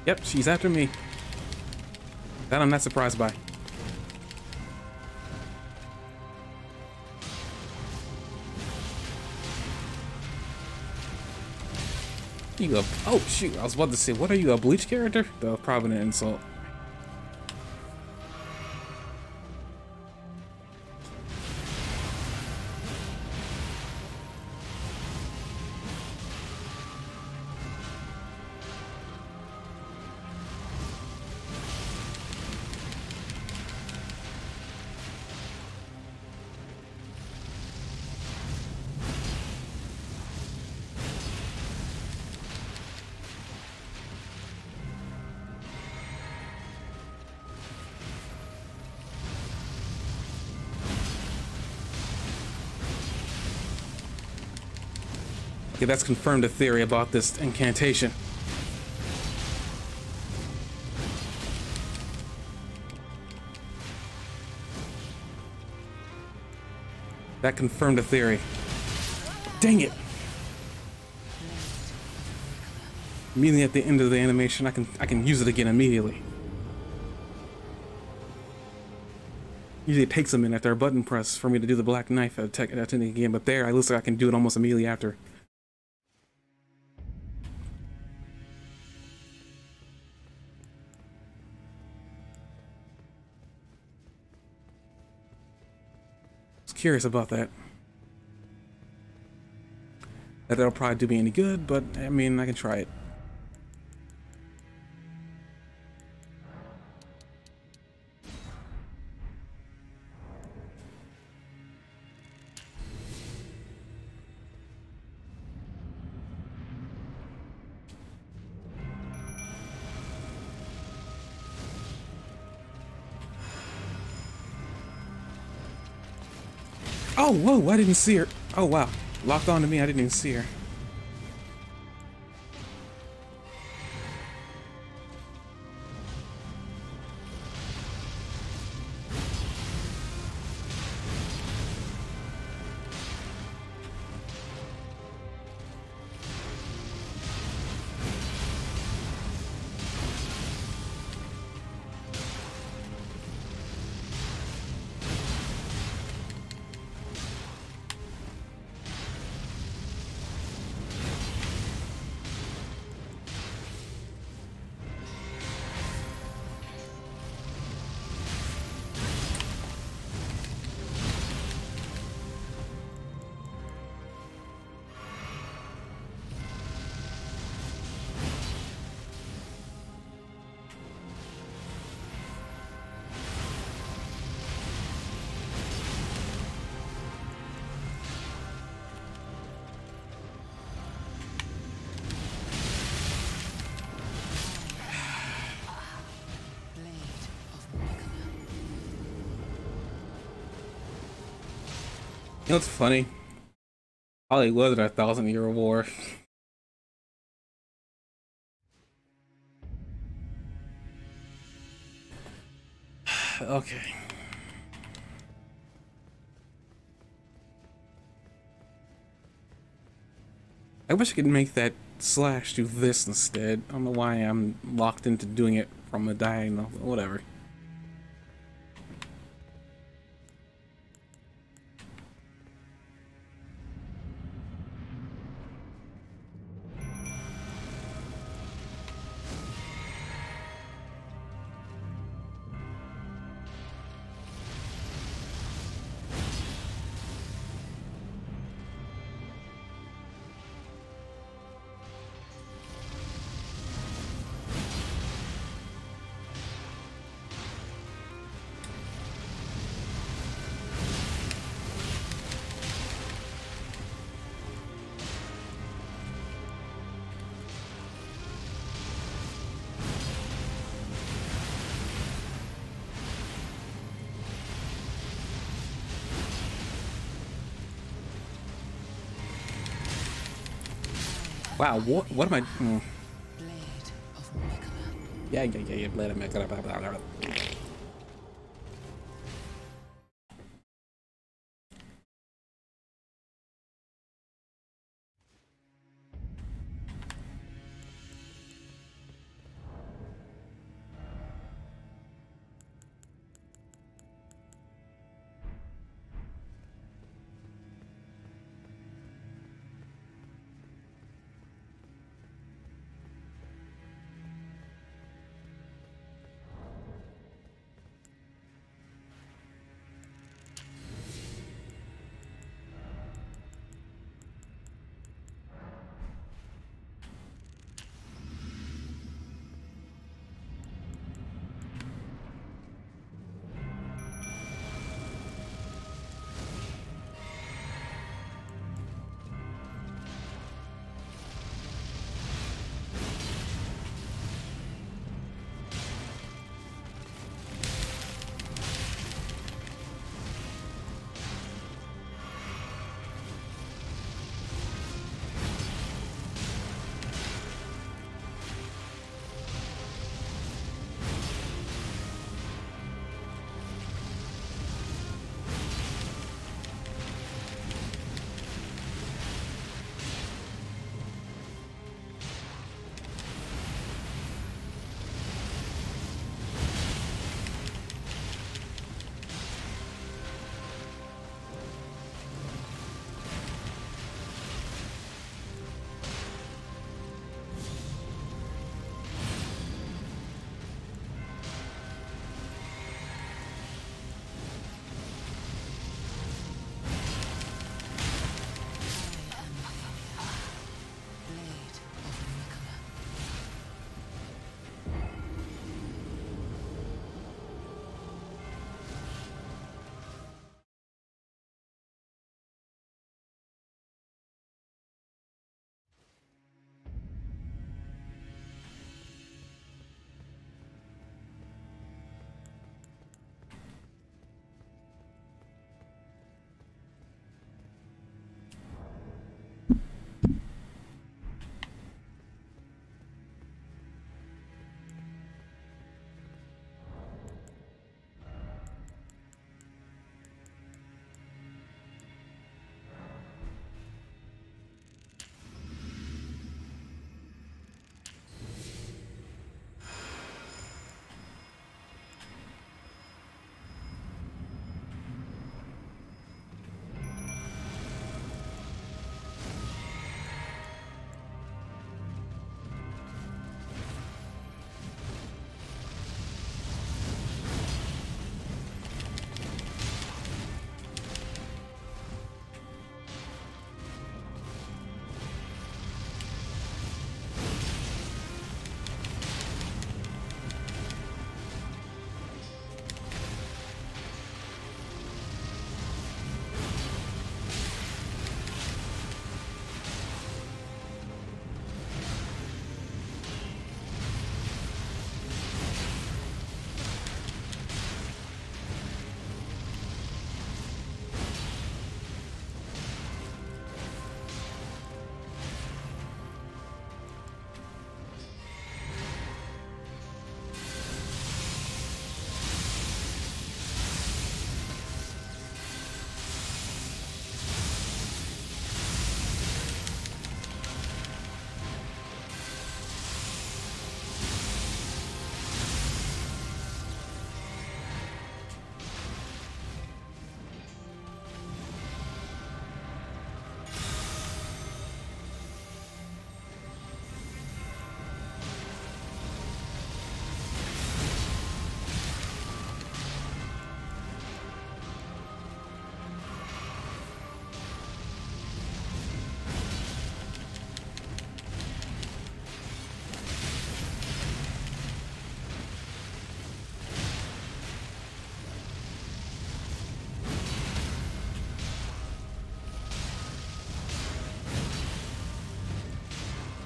Yep, she's after me. That I'm not surprised by. You a, oh shoot, I was about to say, what are you, a Bleach character? That was probably an insult. Okay, that's confirmed a theory about this incantation. That confirmed a theory. Dang it! Immediately at the end of the animation, I can use it again immediately. Usually it takes a minute after a button press for me to do the black knife technique again, but there, it looks like I can do it almost immediately after. Curious about that. That'll probably do me any good, but I mean, I can try it. Oh, whoa, I didn't see her. Oh, wow. Locked on to me, I didn't even see her. You know what's funny? Probably was in a 1,000-year war. Okay. I wish I could make that slash do this instead. I don't know why I'm locked into doing it from a diagonal. Whatever. Wow, what am I? Yeah, Blade of Mekhala.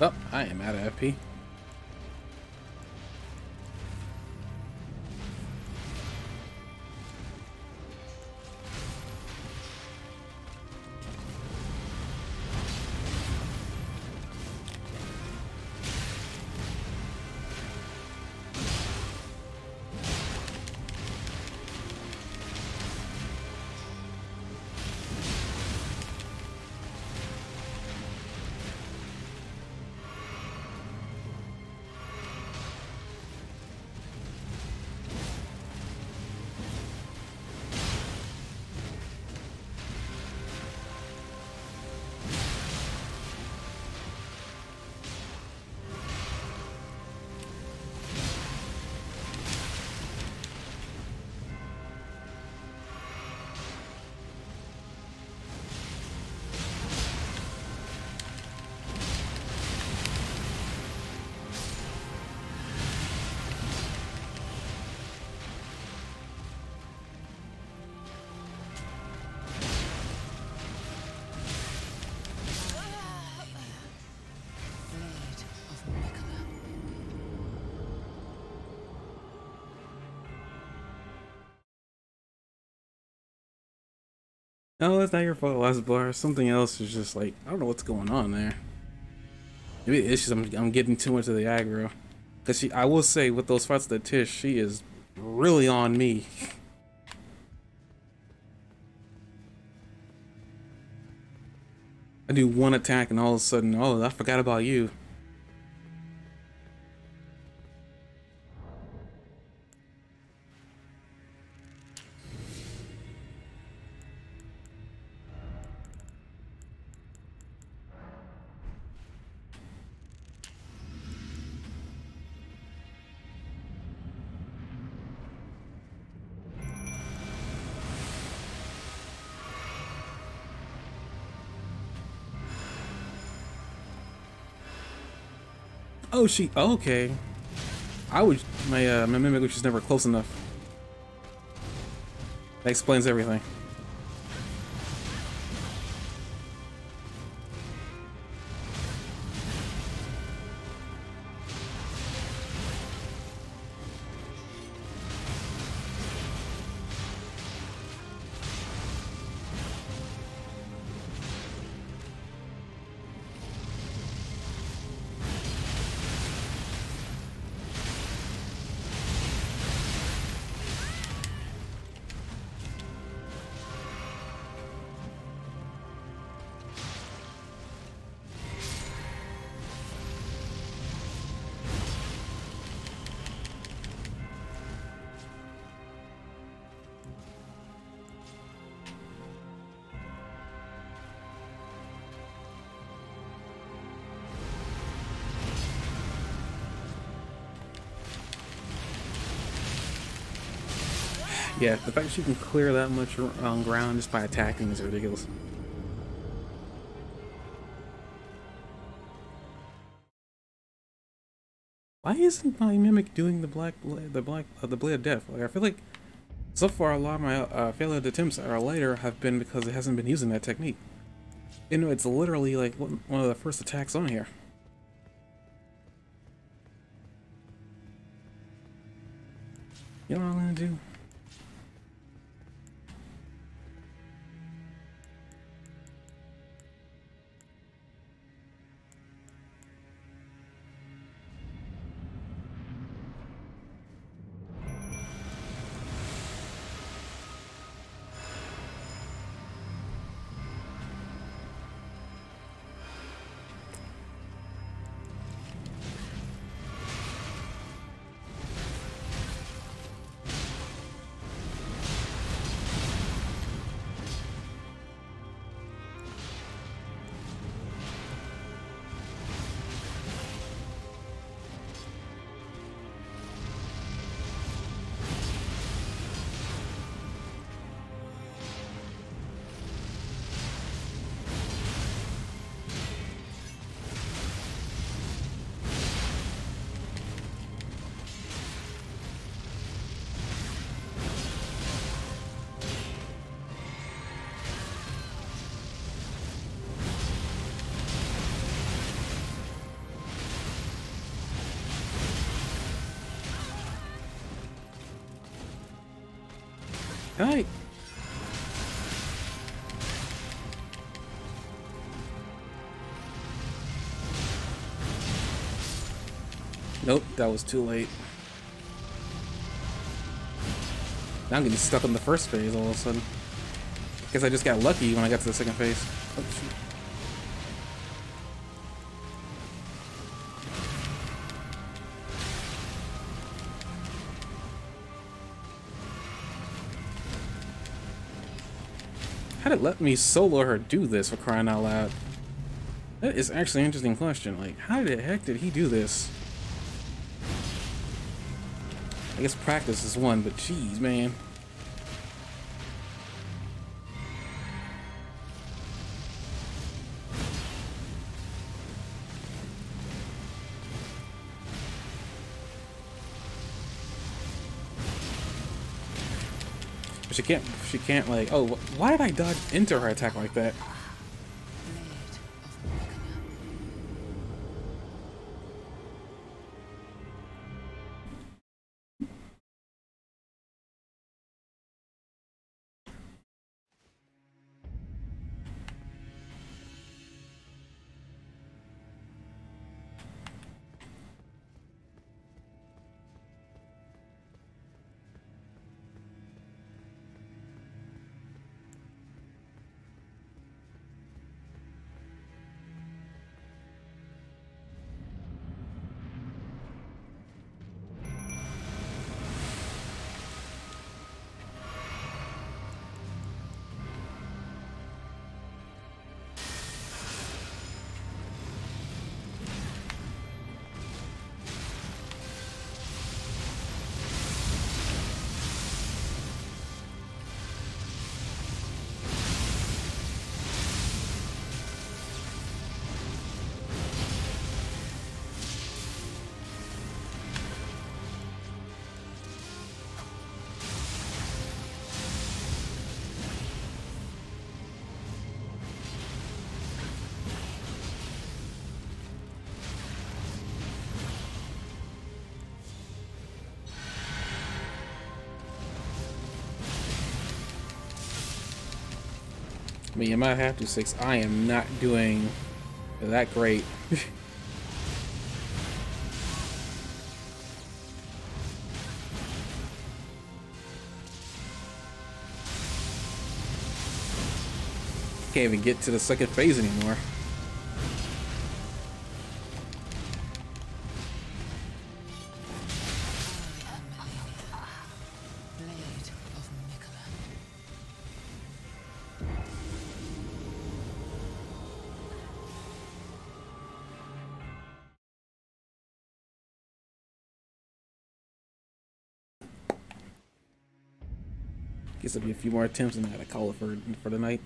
Oh, I am out of FP.
Blade of Miquella.
No, that's not your fault, last bar. Something else is just like, I don't know what's going on there. Maybe it's just I'm getting too much of the aggro. Cause I will say, with those fights with Tish, she is really on me. I do one attack and all of a sudden, oh, I forgot about you. Oh, okay. I would, my mimic was just never close enough. That explains everything. Yeah, the fact that you can clear that much on ground just by attacking is ridiculous. Why isn't my mimic doing the blade of death? Like, I feel like so far a lot of my failed attempts or later have been because it hasn't been using that technique. You know, it's literally like one of the first attacks on here. You know what I'm gonna do? Can I? Nope, that was too late. Now I'm getting stuck on the first phase all of a sudden. Guess I just got lucky when I got to the second phase. Oh, shoot. How'd it let me solo her do this, for crying out loud? That is actually an interesting question. Like, how the heck did he do this? I guess practice is one, but geez, man. But she can't like, oh, why did I dodge into her attack like that? I mean, you might have to, 6. I am not doing that great. Can't even get to the second phase anymore. Guess there'll be a few more attempts and I gotta call it for the night.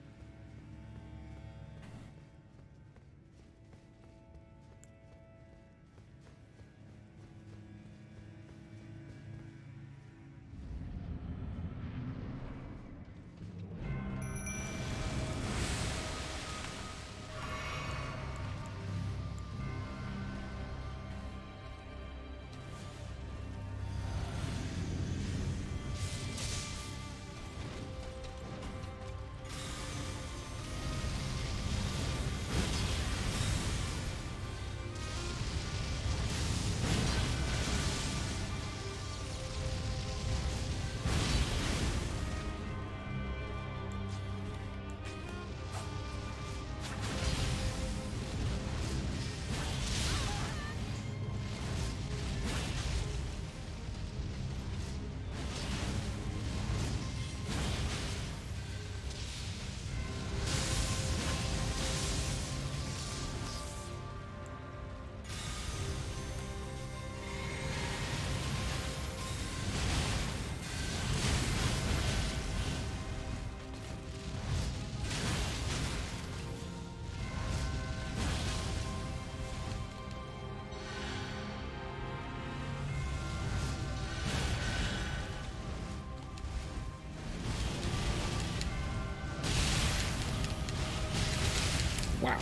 Wow.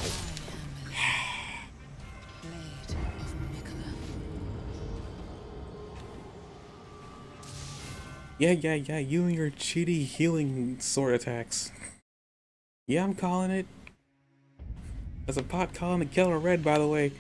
Yeah, you and your cheaty healing sword attacks. Yeah, I'm calling it. There's a pot calling the kettle red, by the way.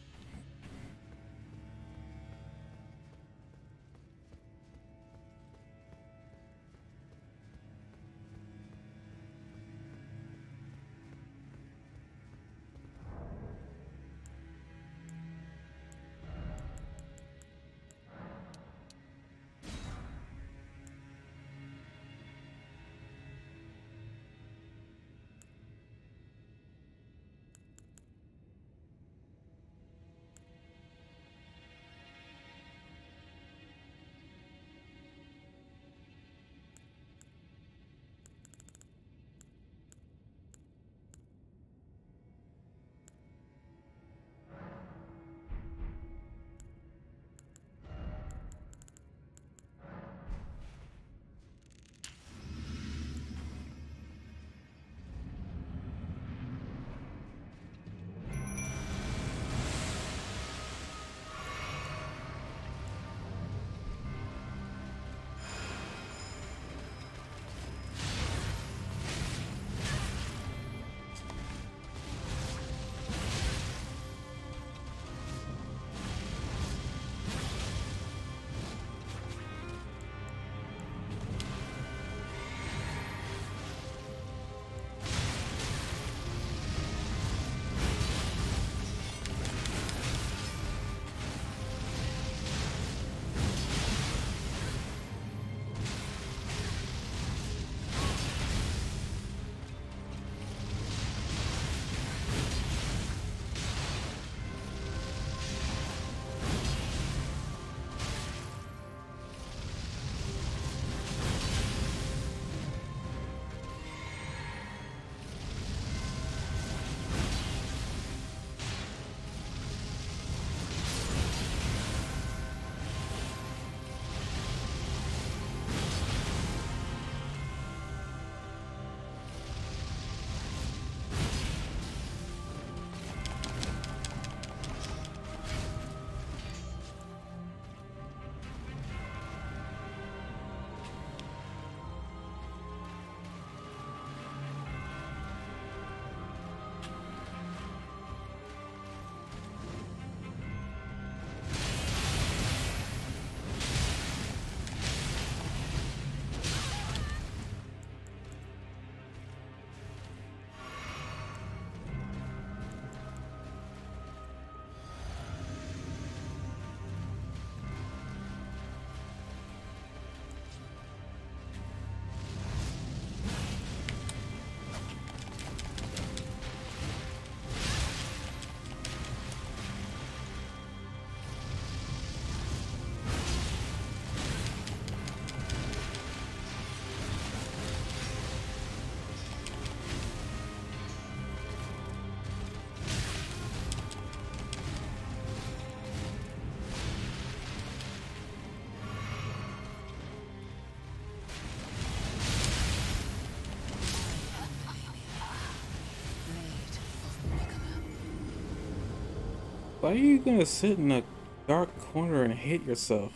Why are you gonna sit in a dark corner and hate yourself?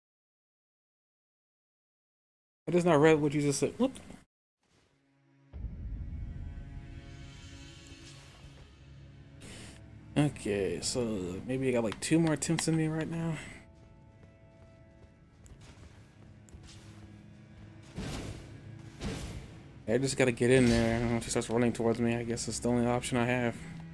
I just not read what you just said. What? Okay, so maybe I got like 2 more attempts in me right now. I just gotta get in there. Once she starts running towards me, I guess it's the only option I have.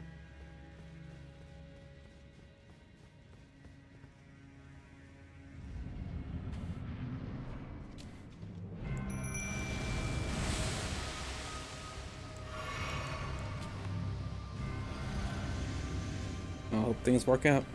I hope things work out.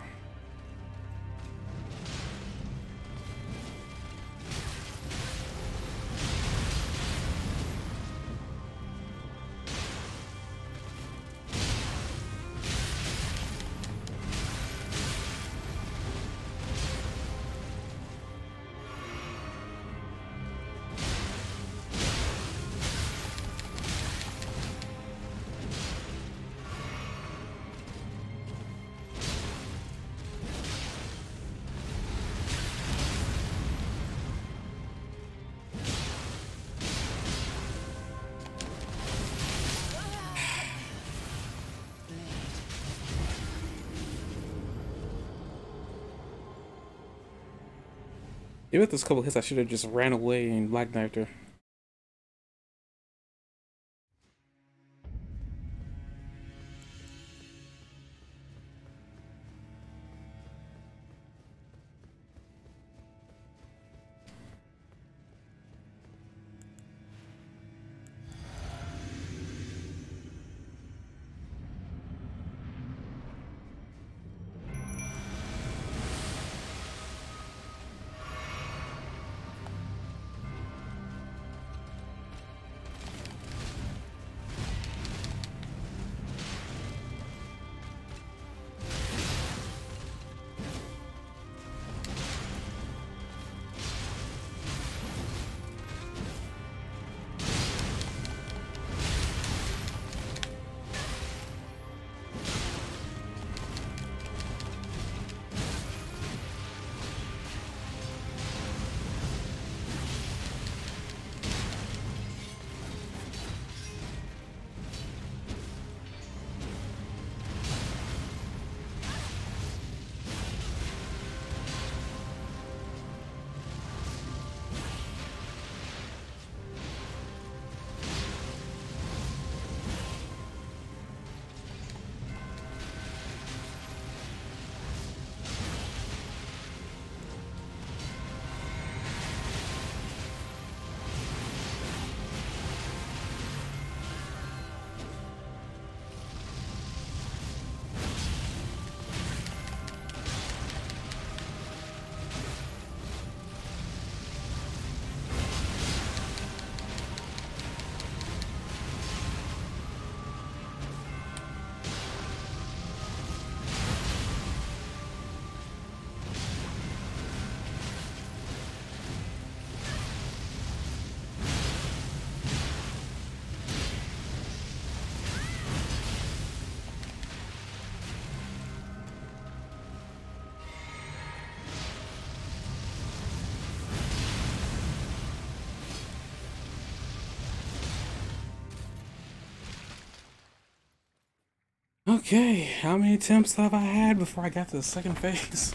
Even with those couple hits, I should have just ran away and black knifed her. Okay, how many attempts have I had before I got to the second phase?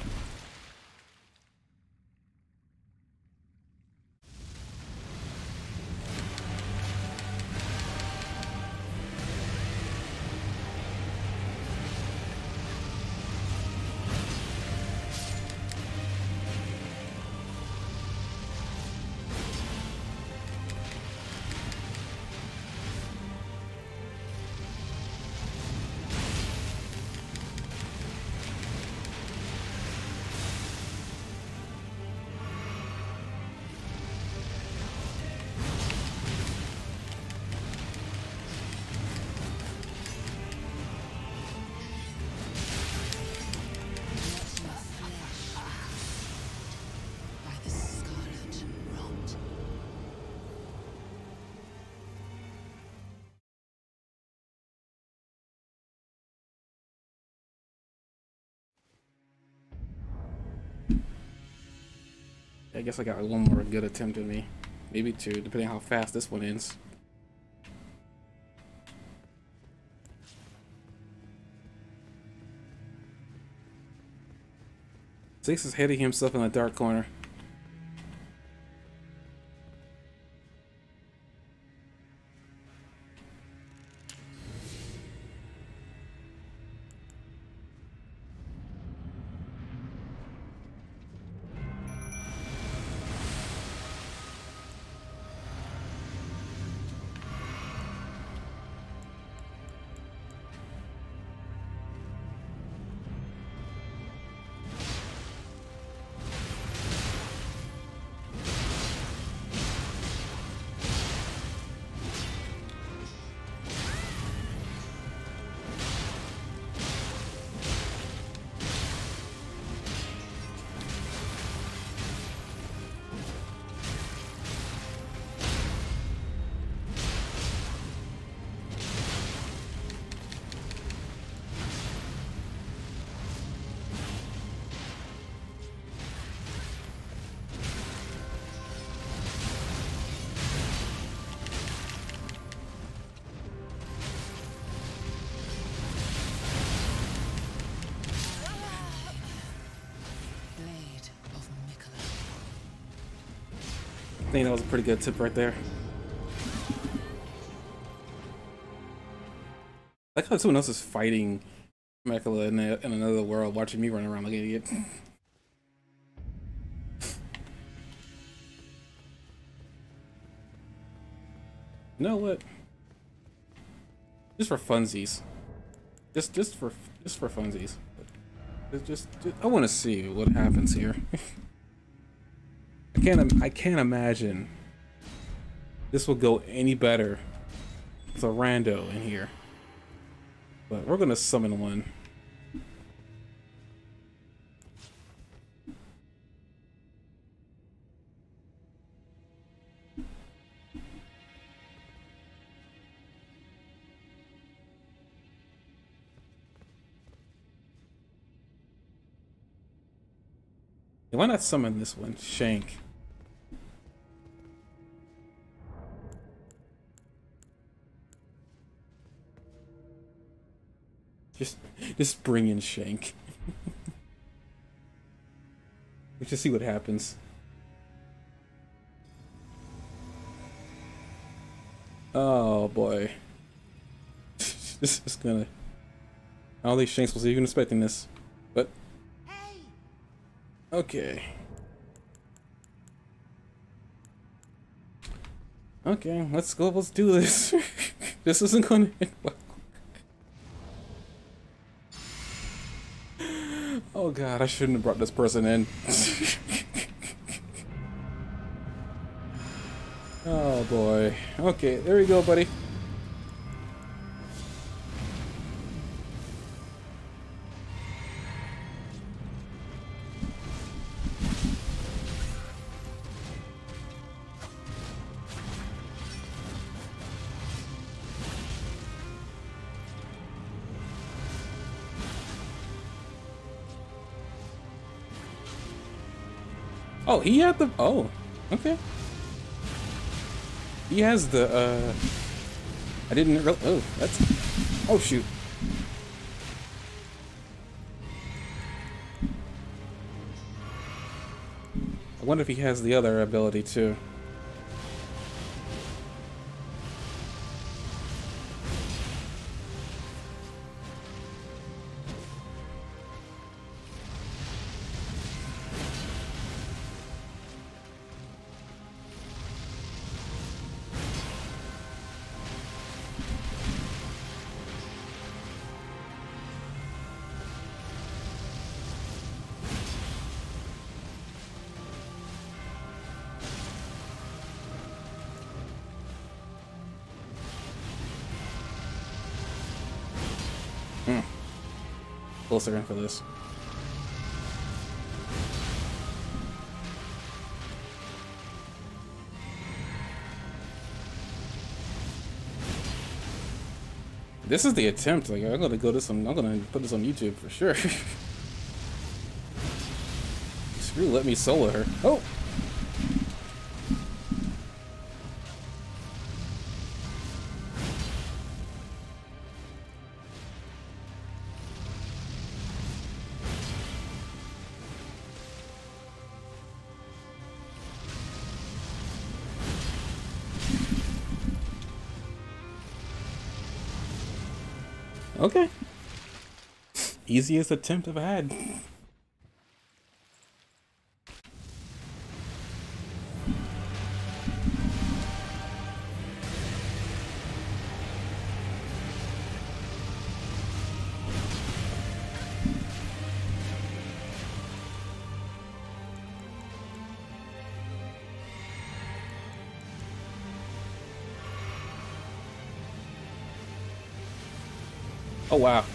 By the scarlet rot.
I guess I got one more good attempt in me. Maybe two, depending on how fast this one ends. Six is hitting himself in the dark corner. think that was a pretty good tip right there. I like how someone else is fighting Mechla in another world, watching me run around like an idiot. You know what? Just for funsies. Just for funsies. Just I want to see what happens here. I can't imagine this will go any better with a rando in here. But we're gonna summon one. Why not summon this one, Shank? Just bring in Shank. Let's just see what happens. Oh boy. This is gonna... I don't think Shanks was even expecting this, but... Okay. Okay, let's go, let's do this. This isn't gonna end well. Oh god, I shouldn't have brought this person in. Oh boy. Okay, there we go, buddy. Oh, he had the... Oh, okay. He has the, I didn't really... Oh, that's... Oh, shoot. I wonder if he has the other ability, too. Closer in for this. This is the attempt. Like, I'm gonna go to some. I'm gonna put this on YouTube for sure. Screw, let me solo her. Oh. Okay. Easiest attempt I've had. Oh wow.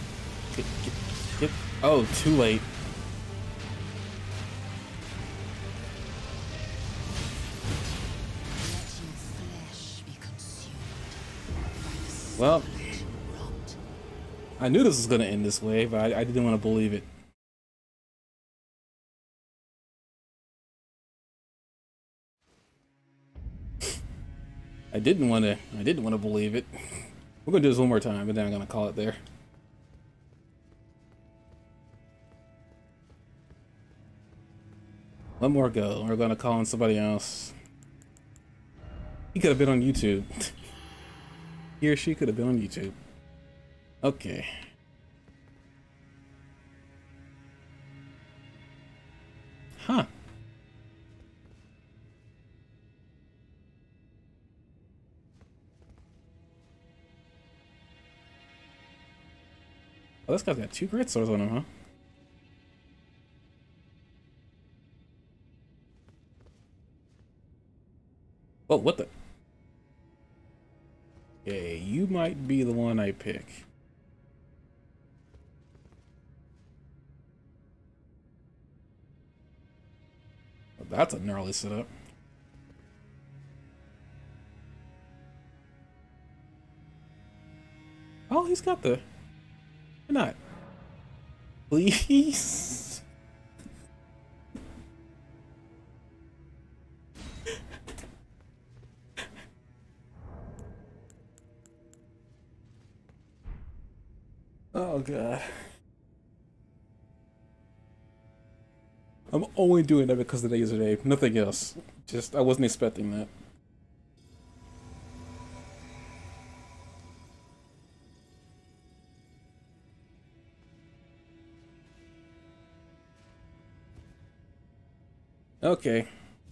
Oh, too late. Well, I knew this was going to end this way, but I didn't want to believe it. I didn't want to believe it. We're going to do this one more time, but then I'm going to call it there. One more go. We're going to call on somebody else. He could have been on YouTube. He or she could have been on YouTube. Okay. Huh. Oh, this guy's got 2 great swords on him, huh? Oh, what the? Okay, you might be the one I pick. Oh, that's a gnarly setup. Oh, he's got the... Why not? Please? Oh, God. I'm only doing that because of the username, nothing else. Just, I wasn't expecting that. Okay.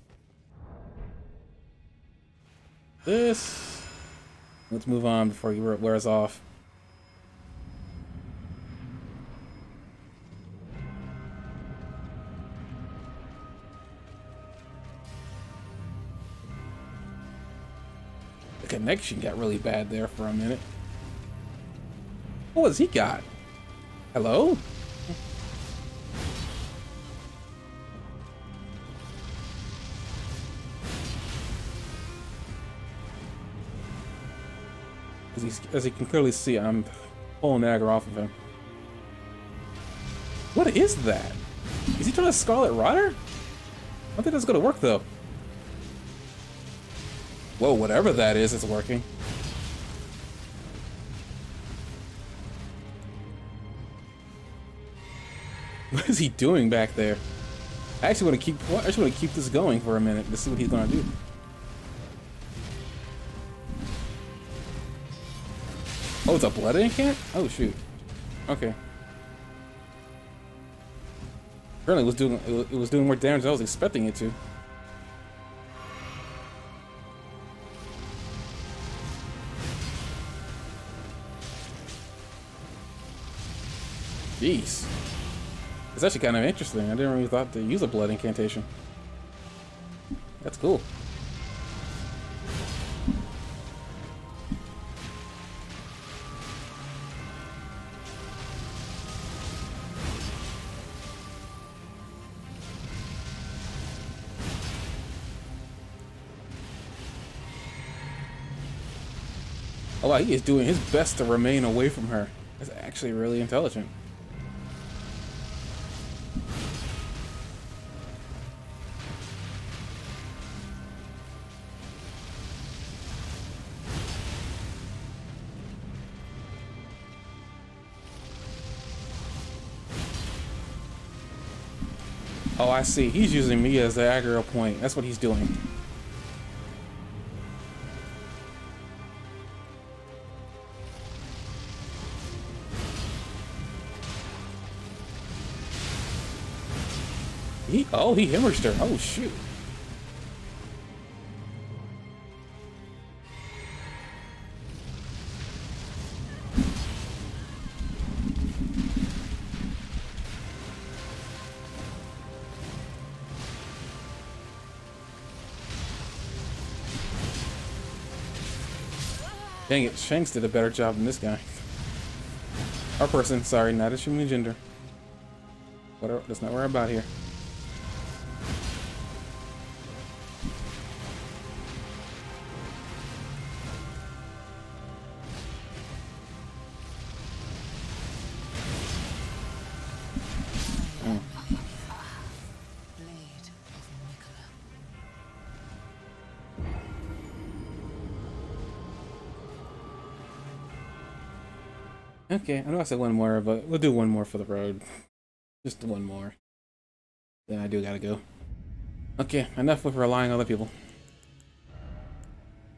This... Let's move on before he wears off. The connection got really bad there for a minute. What has he got? Hello? As you can clearly see, I'm pulling Dagger off of him. What is that? Is he trying to Scarlet Rider? I don't think that's gonna work though. Whoa, whatever that is, it's working. What is he doing back there? I actually want to keep this going for a minute to see what he's gonna do. Oh, it's a blood incant? Oh shoot. Okay. Apparently it was doing more damage than I was expecting it to. Jeez. It's actually kind of interesting. I didn't really thought to use a blood incantation. That's cool. Oh wow, he is doing his best to remain away from her. That's actually really intelligent. Oh, I see. He's using me as the aggro point. That's what he's doing. He hemorrhaged her. Oh, shoot. Dang it, Shanks did a better job than this guy. Our person, sorry, not assuming gender. Whatever, that's not what we're about here. Okay, I know I said one more, but we'll do one more for the road. Just one more. Then I do gotta go. Okay, enough with relying on other people.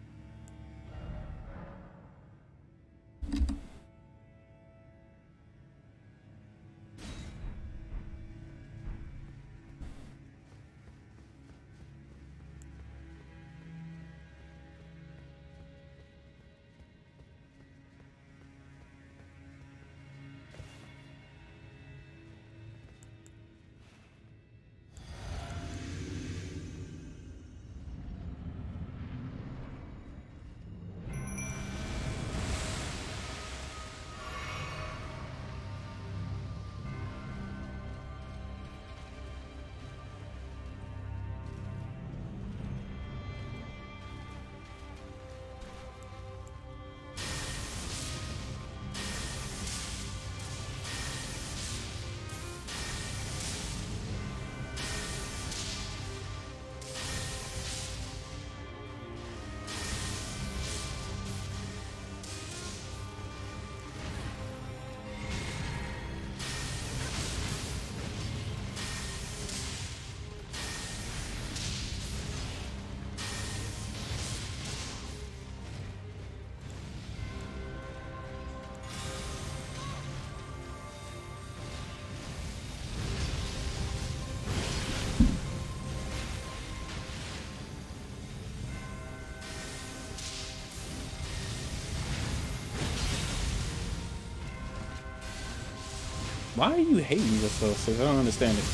Why are you hating this though, sis? I don't understand it.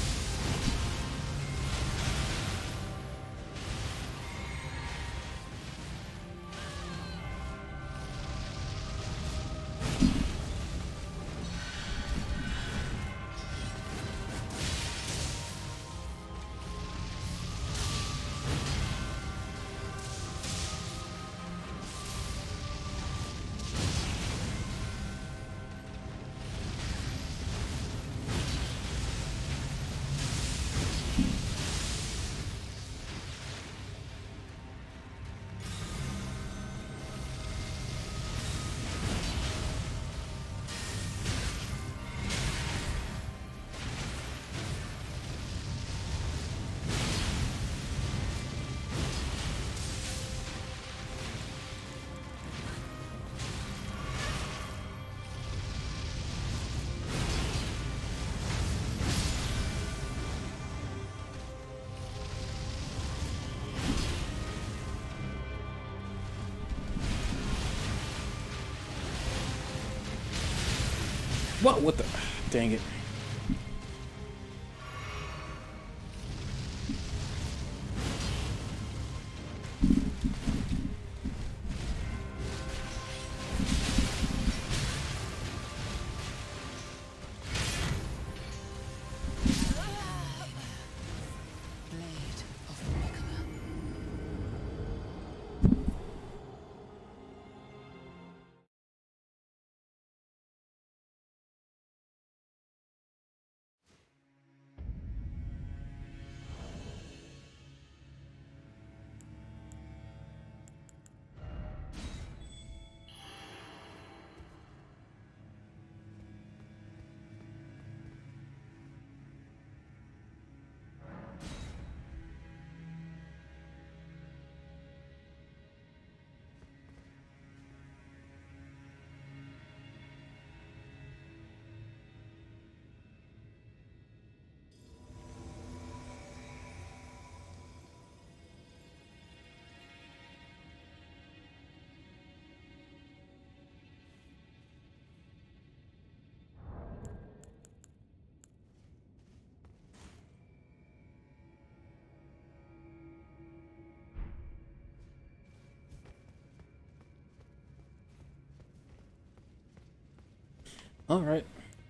What the? Dang it.
Blade of Mikala.
All right.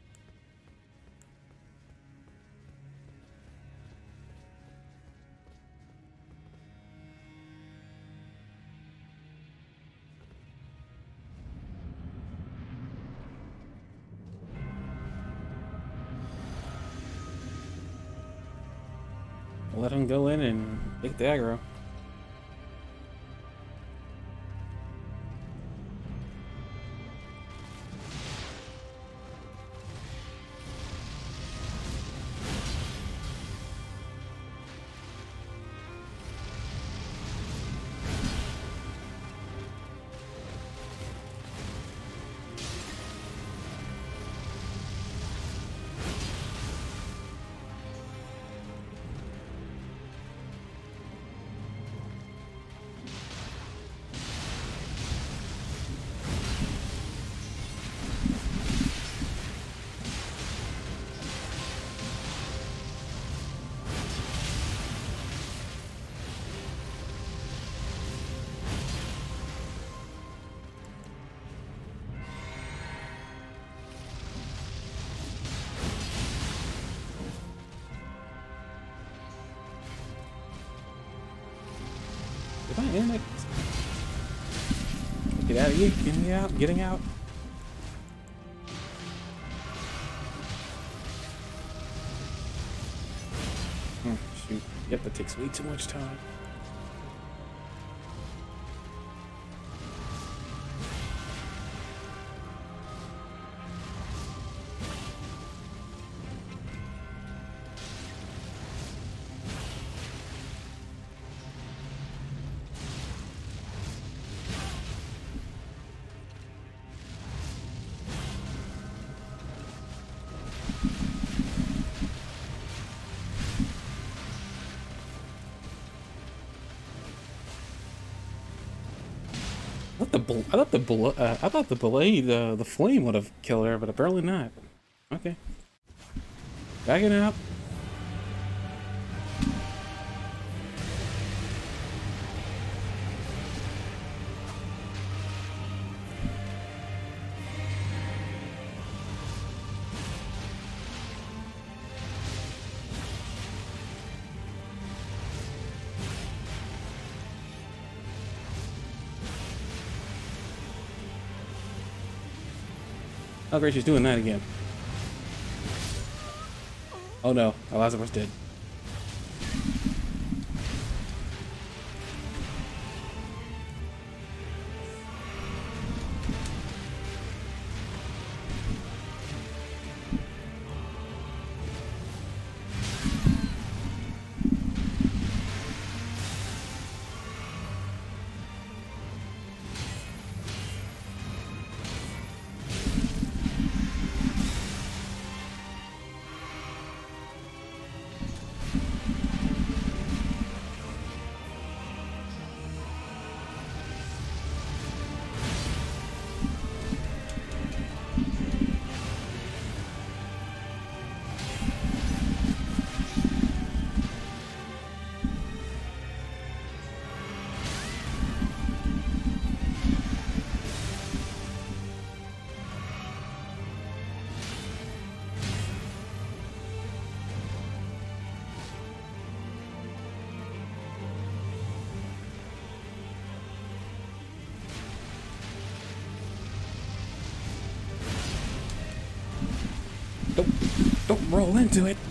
Let him go in and take the aggro. Did my internet get out of you? Getting out? Shoot. Yep, that takes way too much time. I thought the blade, the flame would have killed her, but apparently not. Okay. Backing up. Oh great, she's doing that again. Oh no, Elizabeth's dead. Don't roll into it.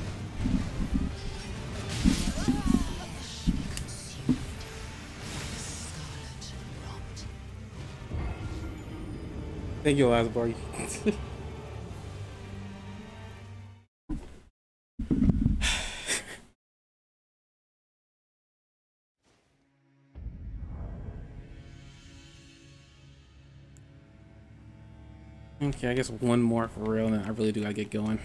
Thank you, Lazarbar. Okay, I guess one more for real, and then I really do gotta get going.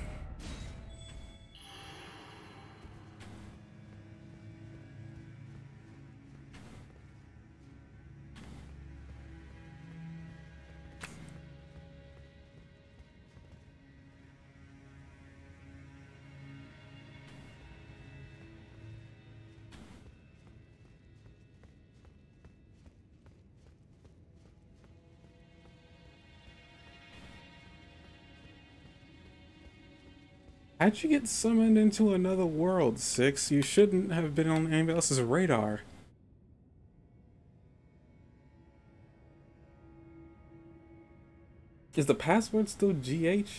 How'd you get summoned into another world, Six? You shouldn't have been on anybody else's radar. Is the password still GH?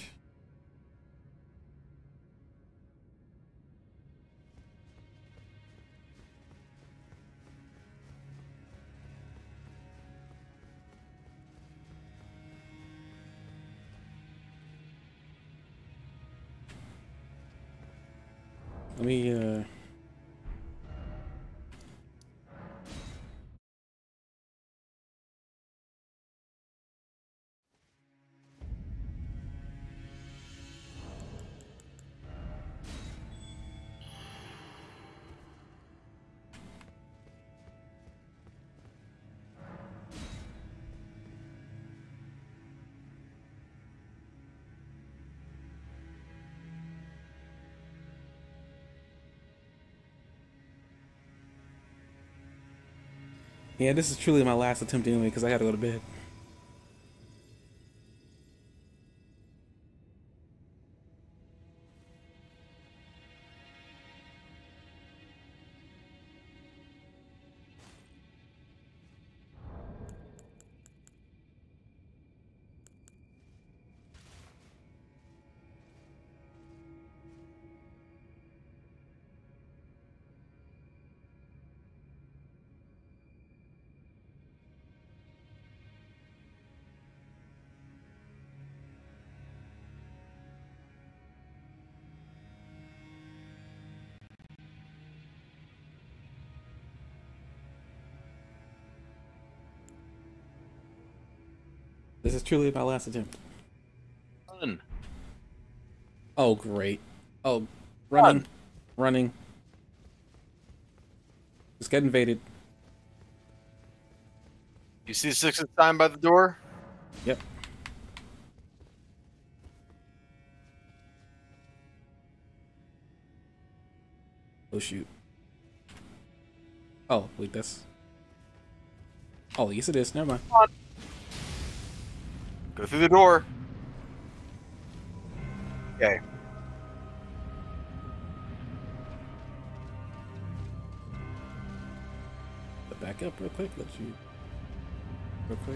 Let me, Yeah, this is truly my last attempt anyway, because I gotta go to bed. This is truly my last attempt.
Run.
Oh, great. Oh, running. Running. Just get invaded.
You see Six's sign by the door?
shoot. Oh, wait, that's... Oh, yes it is. Never mind.
Go through the door. Okay.
Back up real quick. Let you... Real quick.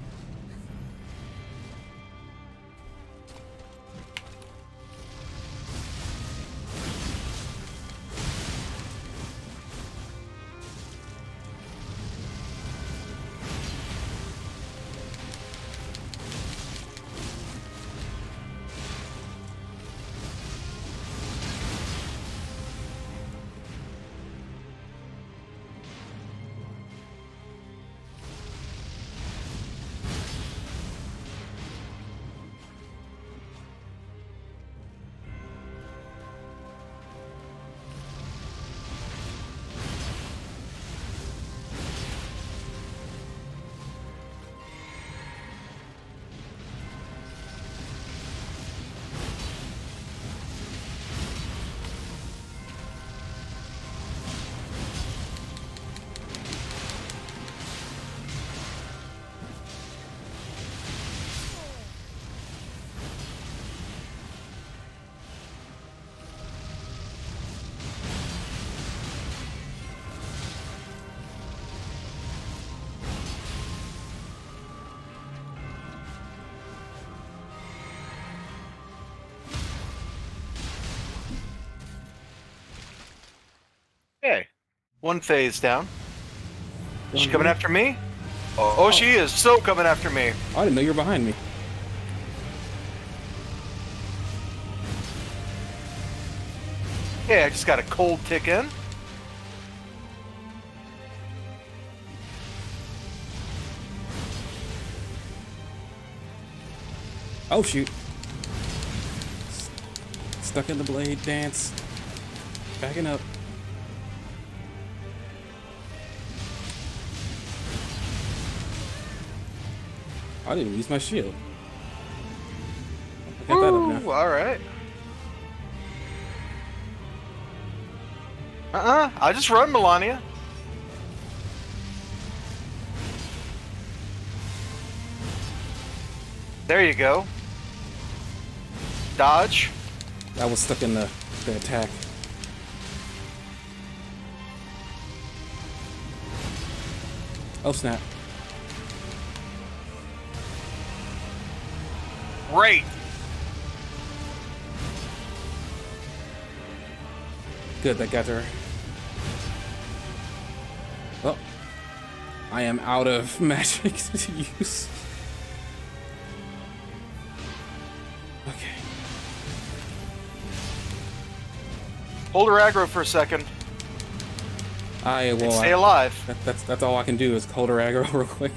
Okay. One phase down. Is she coming after me? Oh, she is so coming after me.
Oh, I didn't know you were behind me.
Okay, I just got a cold tick in.
Oh, shoot. Stuck in the blade dance. Backing up. I didn't use my shield. I got that up now.
All right. I just run, Melania. There you go. Dodge.
I was stuck in the attack. Oh, snap.
Great.
Good, that got her. Well, I am out of magic to use. Okay.
Hold her aggro for a second.
I will.
Stay alive.
That's all I can do is hold her aggro real quick.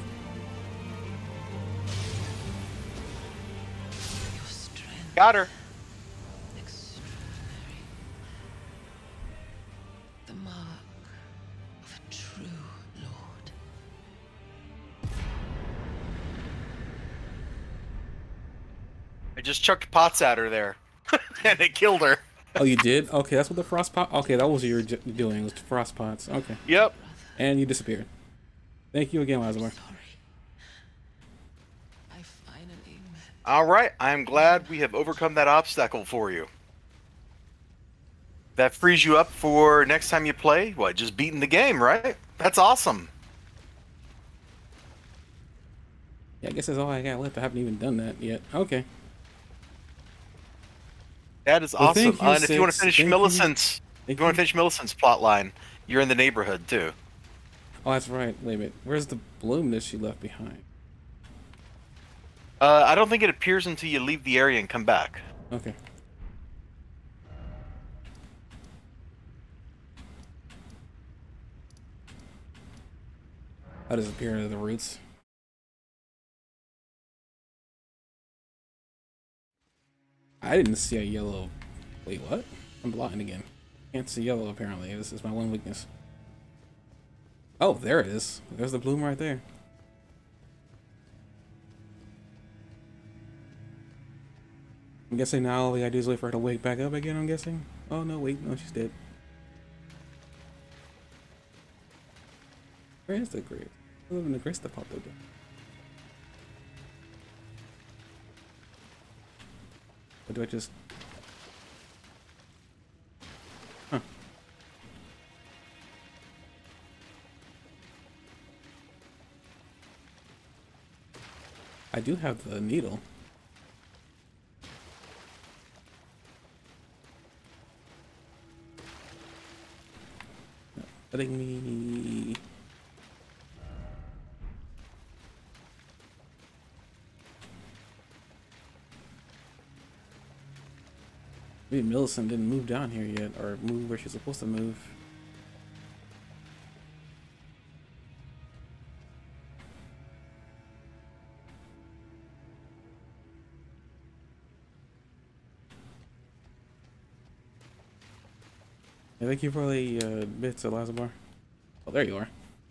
Your strength
Got her.
extraordinary. The mark of a true lord.
I just chucked pots at her there, and it killed her.
Oh, you did? Okay, that's what the frost pot. Okay, that was what you were doing. Was frost pots. Okay,
Yep.
and you disappeared. Thank you again, Lazimar.
Sorry. I finally met.
All right. I'm glad we have overcome that obstacle for you. That frees you up for next time you play. What? Just beating the game, right? That's awesome.
Yeah, I guess that's all I got left. I haven't even done that yet. Okay.
That is
Well,
awesome.
thank you,
And if you want to
Six.
finish
Thank you.
Millicent's,
Thank
if you want
you.
to finish Millicent's plot line, you're in the neighborhood too.
Oh, that's right. Wait a minute. Where's the bloom that she left behind?
I don't think it appears until you leave the area and come back.
Okay. How does it appear into the roots? I didn't see a yellow. Wait, what? I'm blind again. Can't see yellow apparently. This is my one weakness. Oh, there it is. There's the bloom right there. I'm guessing now all we gotta do is wait for her to wake back up again, I'm guessing. Oh no, wait, no, she's dead. Where is the grace? I live in the grace that popped up. Or do I just... Huh. I do have the needle. Letting me... Maybe Millicent didn't move down here yet, or move where she's supposed to move. Yeah, thank you for the bits, Elazar. Oh, there you are.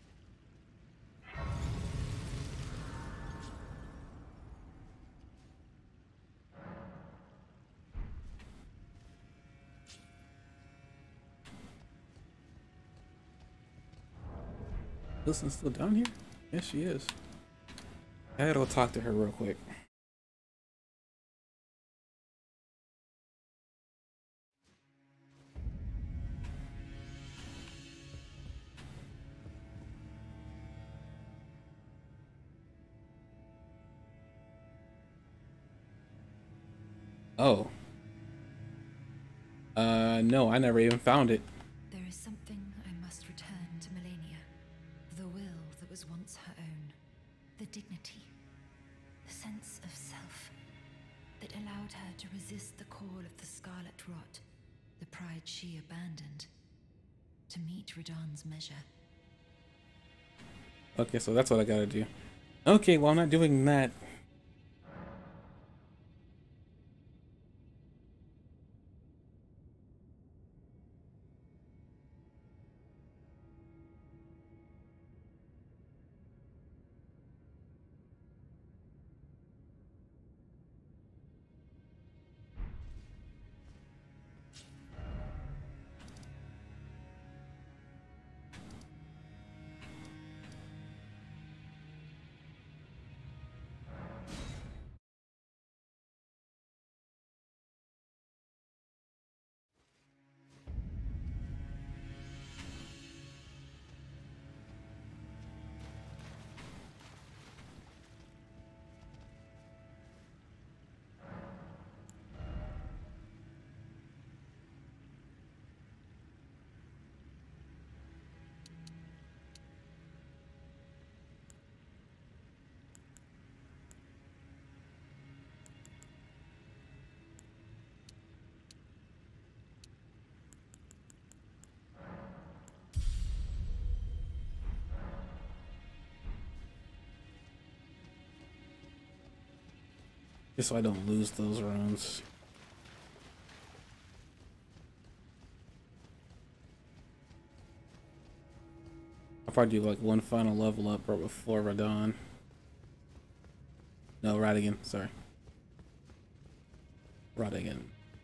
Wilson's still down here? Yes, she is. I gotta go talk to her real quick. Oh. No, I never even found it.
There is something I must return to Melania. The will that was once her own. The dignity. The sense of self. That allowed her to resist the call of the Scarlet Rot. The pride she abandoned. To meet Radahn's measure.
Okay, so that's what I gotta do. Okay, well, I'm not doing that. Just so I don't lose those rounds. I'll probably do like one final level up right before Radahn. No, Radagon, sorry. Radagon.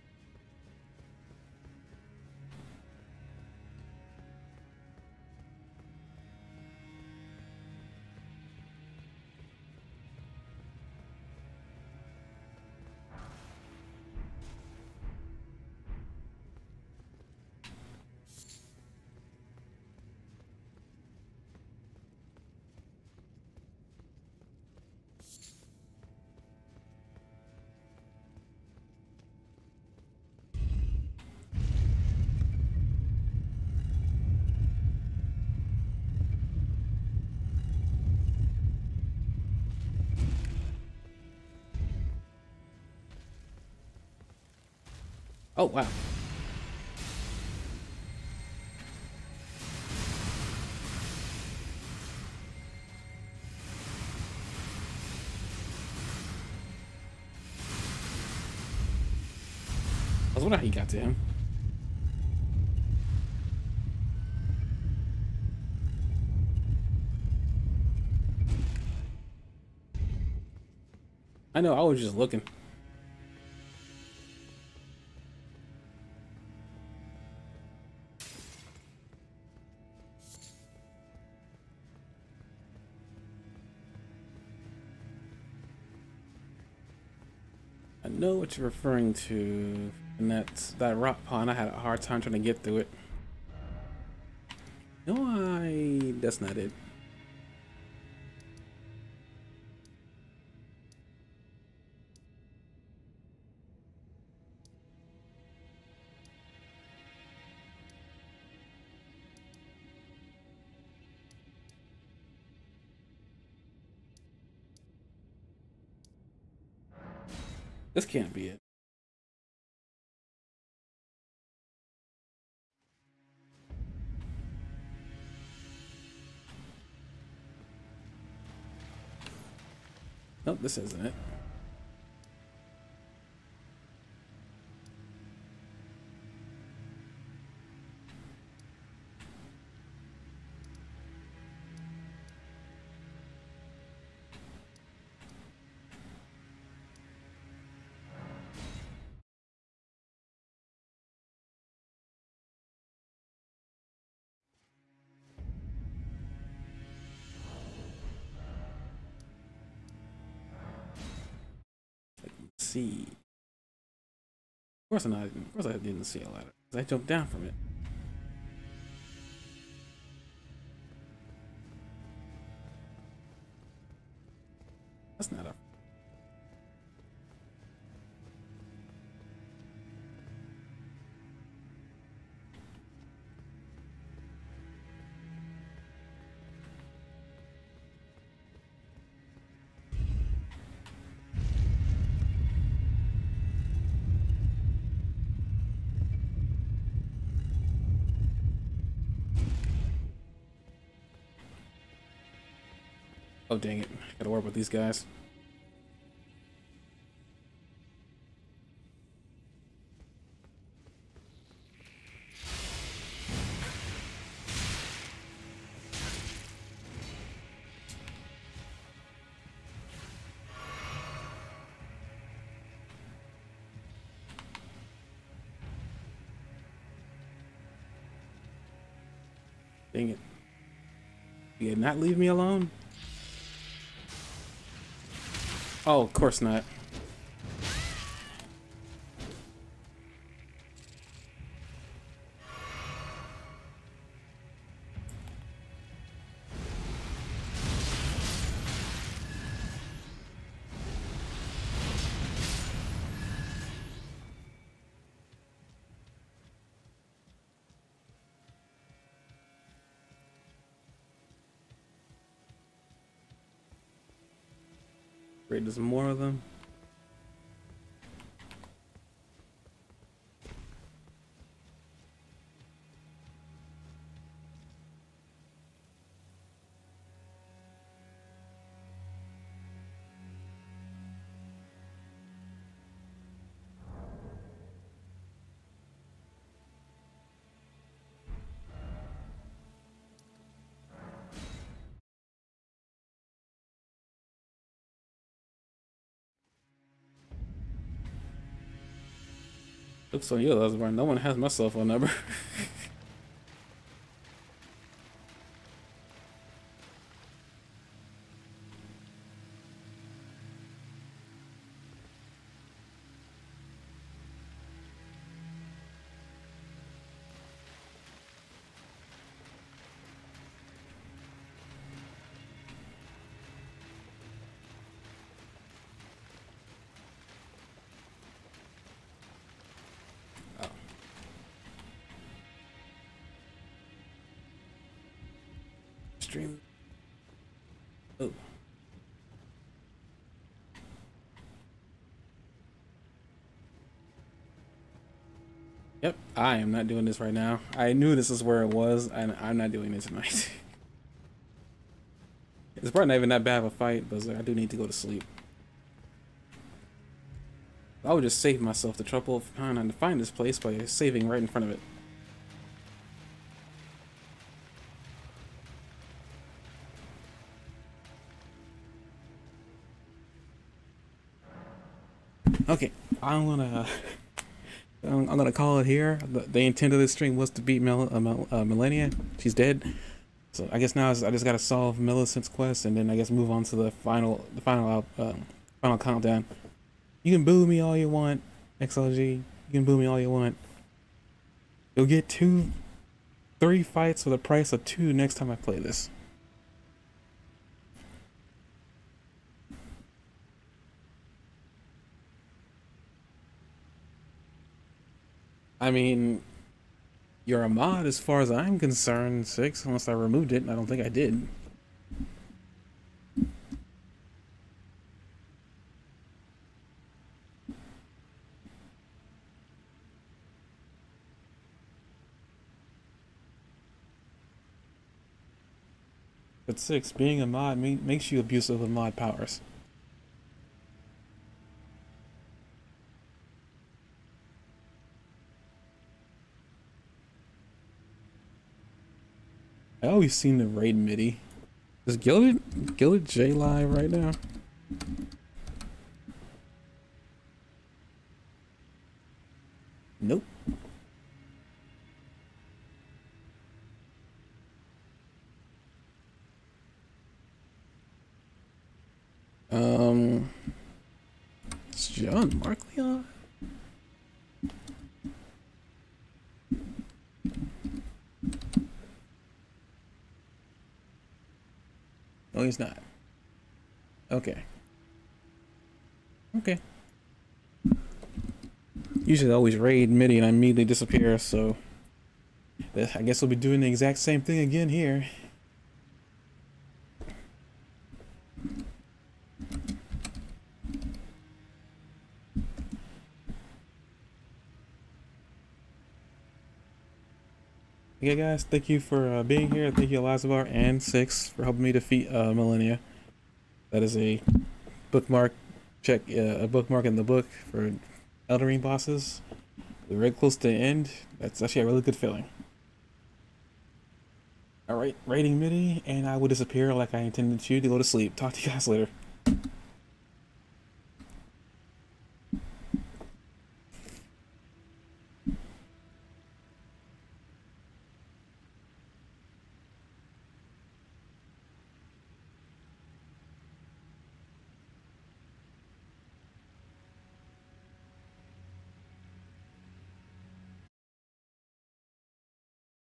Oh, wow. I was wondering how you got to him. I know, I was just looking. know what you're referring to, and that rock pond. I had a hard time trying to get through it. No, that's not it. This can't be it. Nope, this isn't it. See. Of course I didn't see a ladder. I jumped down from it. That's not a. Oh dang it! Gotta work with these guys. Dang it! You did not leave me alone. Oh, of course not. Great, there's more of them. Looks on yours, right? No one has my cell phone number. Stream. Oh. Yep, I am not doing this right now. I knew this is where it was, and I'm not doing it tonight. It's probably not even that bad of a fight, but I do need to go to sleep. I would just save myself the trouble of trying to find this place by saving right in front of it. Okay, I'm gonna call it here. The intent of this stream was to beat Malenia. She's dead, so I guess now I just gotta solve Millicent's quest, and then I guess move on to the final countdown. You can boo me all you want, XLG. You can boo me all you want. You'll get 3 fights for the price of 2 next time I play this. I mean, you're a mod as far as I'm concerned, 6, unless I removed it, and I don't think I did. But 6, being a mod makes you abusive of mod powers. I always seem to raid MIDI. Is Gilded J live right now? Nope. Is John Markley on? No, he's not. Okay. Okay. Usually I always raid MIDI and I immediately disappear, so I guess we'll be doing the exact same thing again here. Okay guys, thank you for being here. Thank you Lazabar and 6 for helping me defeat Millennia. That is a bookmark a bookmark in the book for Elden Ring bosses. We're very close to the end. That's actually a really good feeling. Alright, raiding MIDI, and I will disappear like I intended to go to sleep. Talk to you guys later.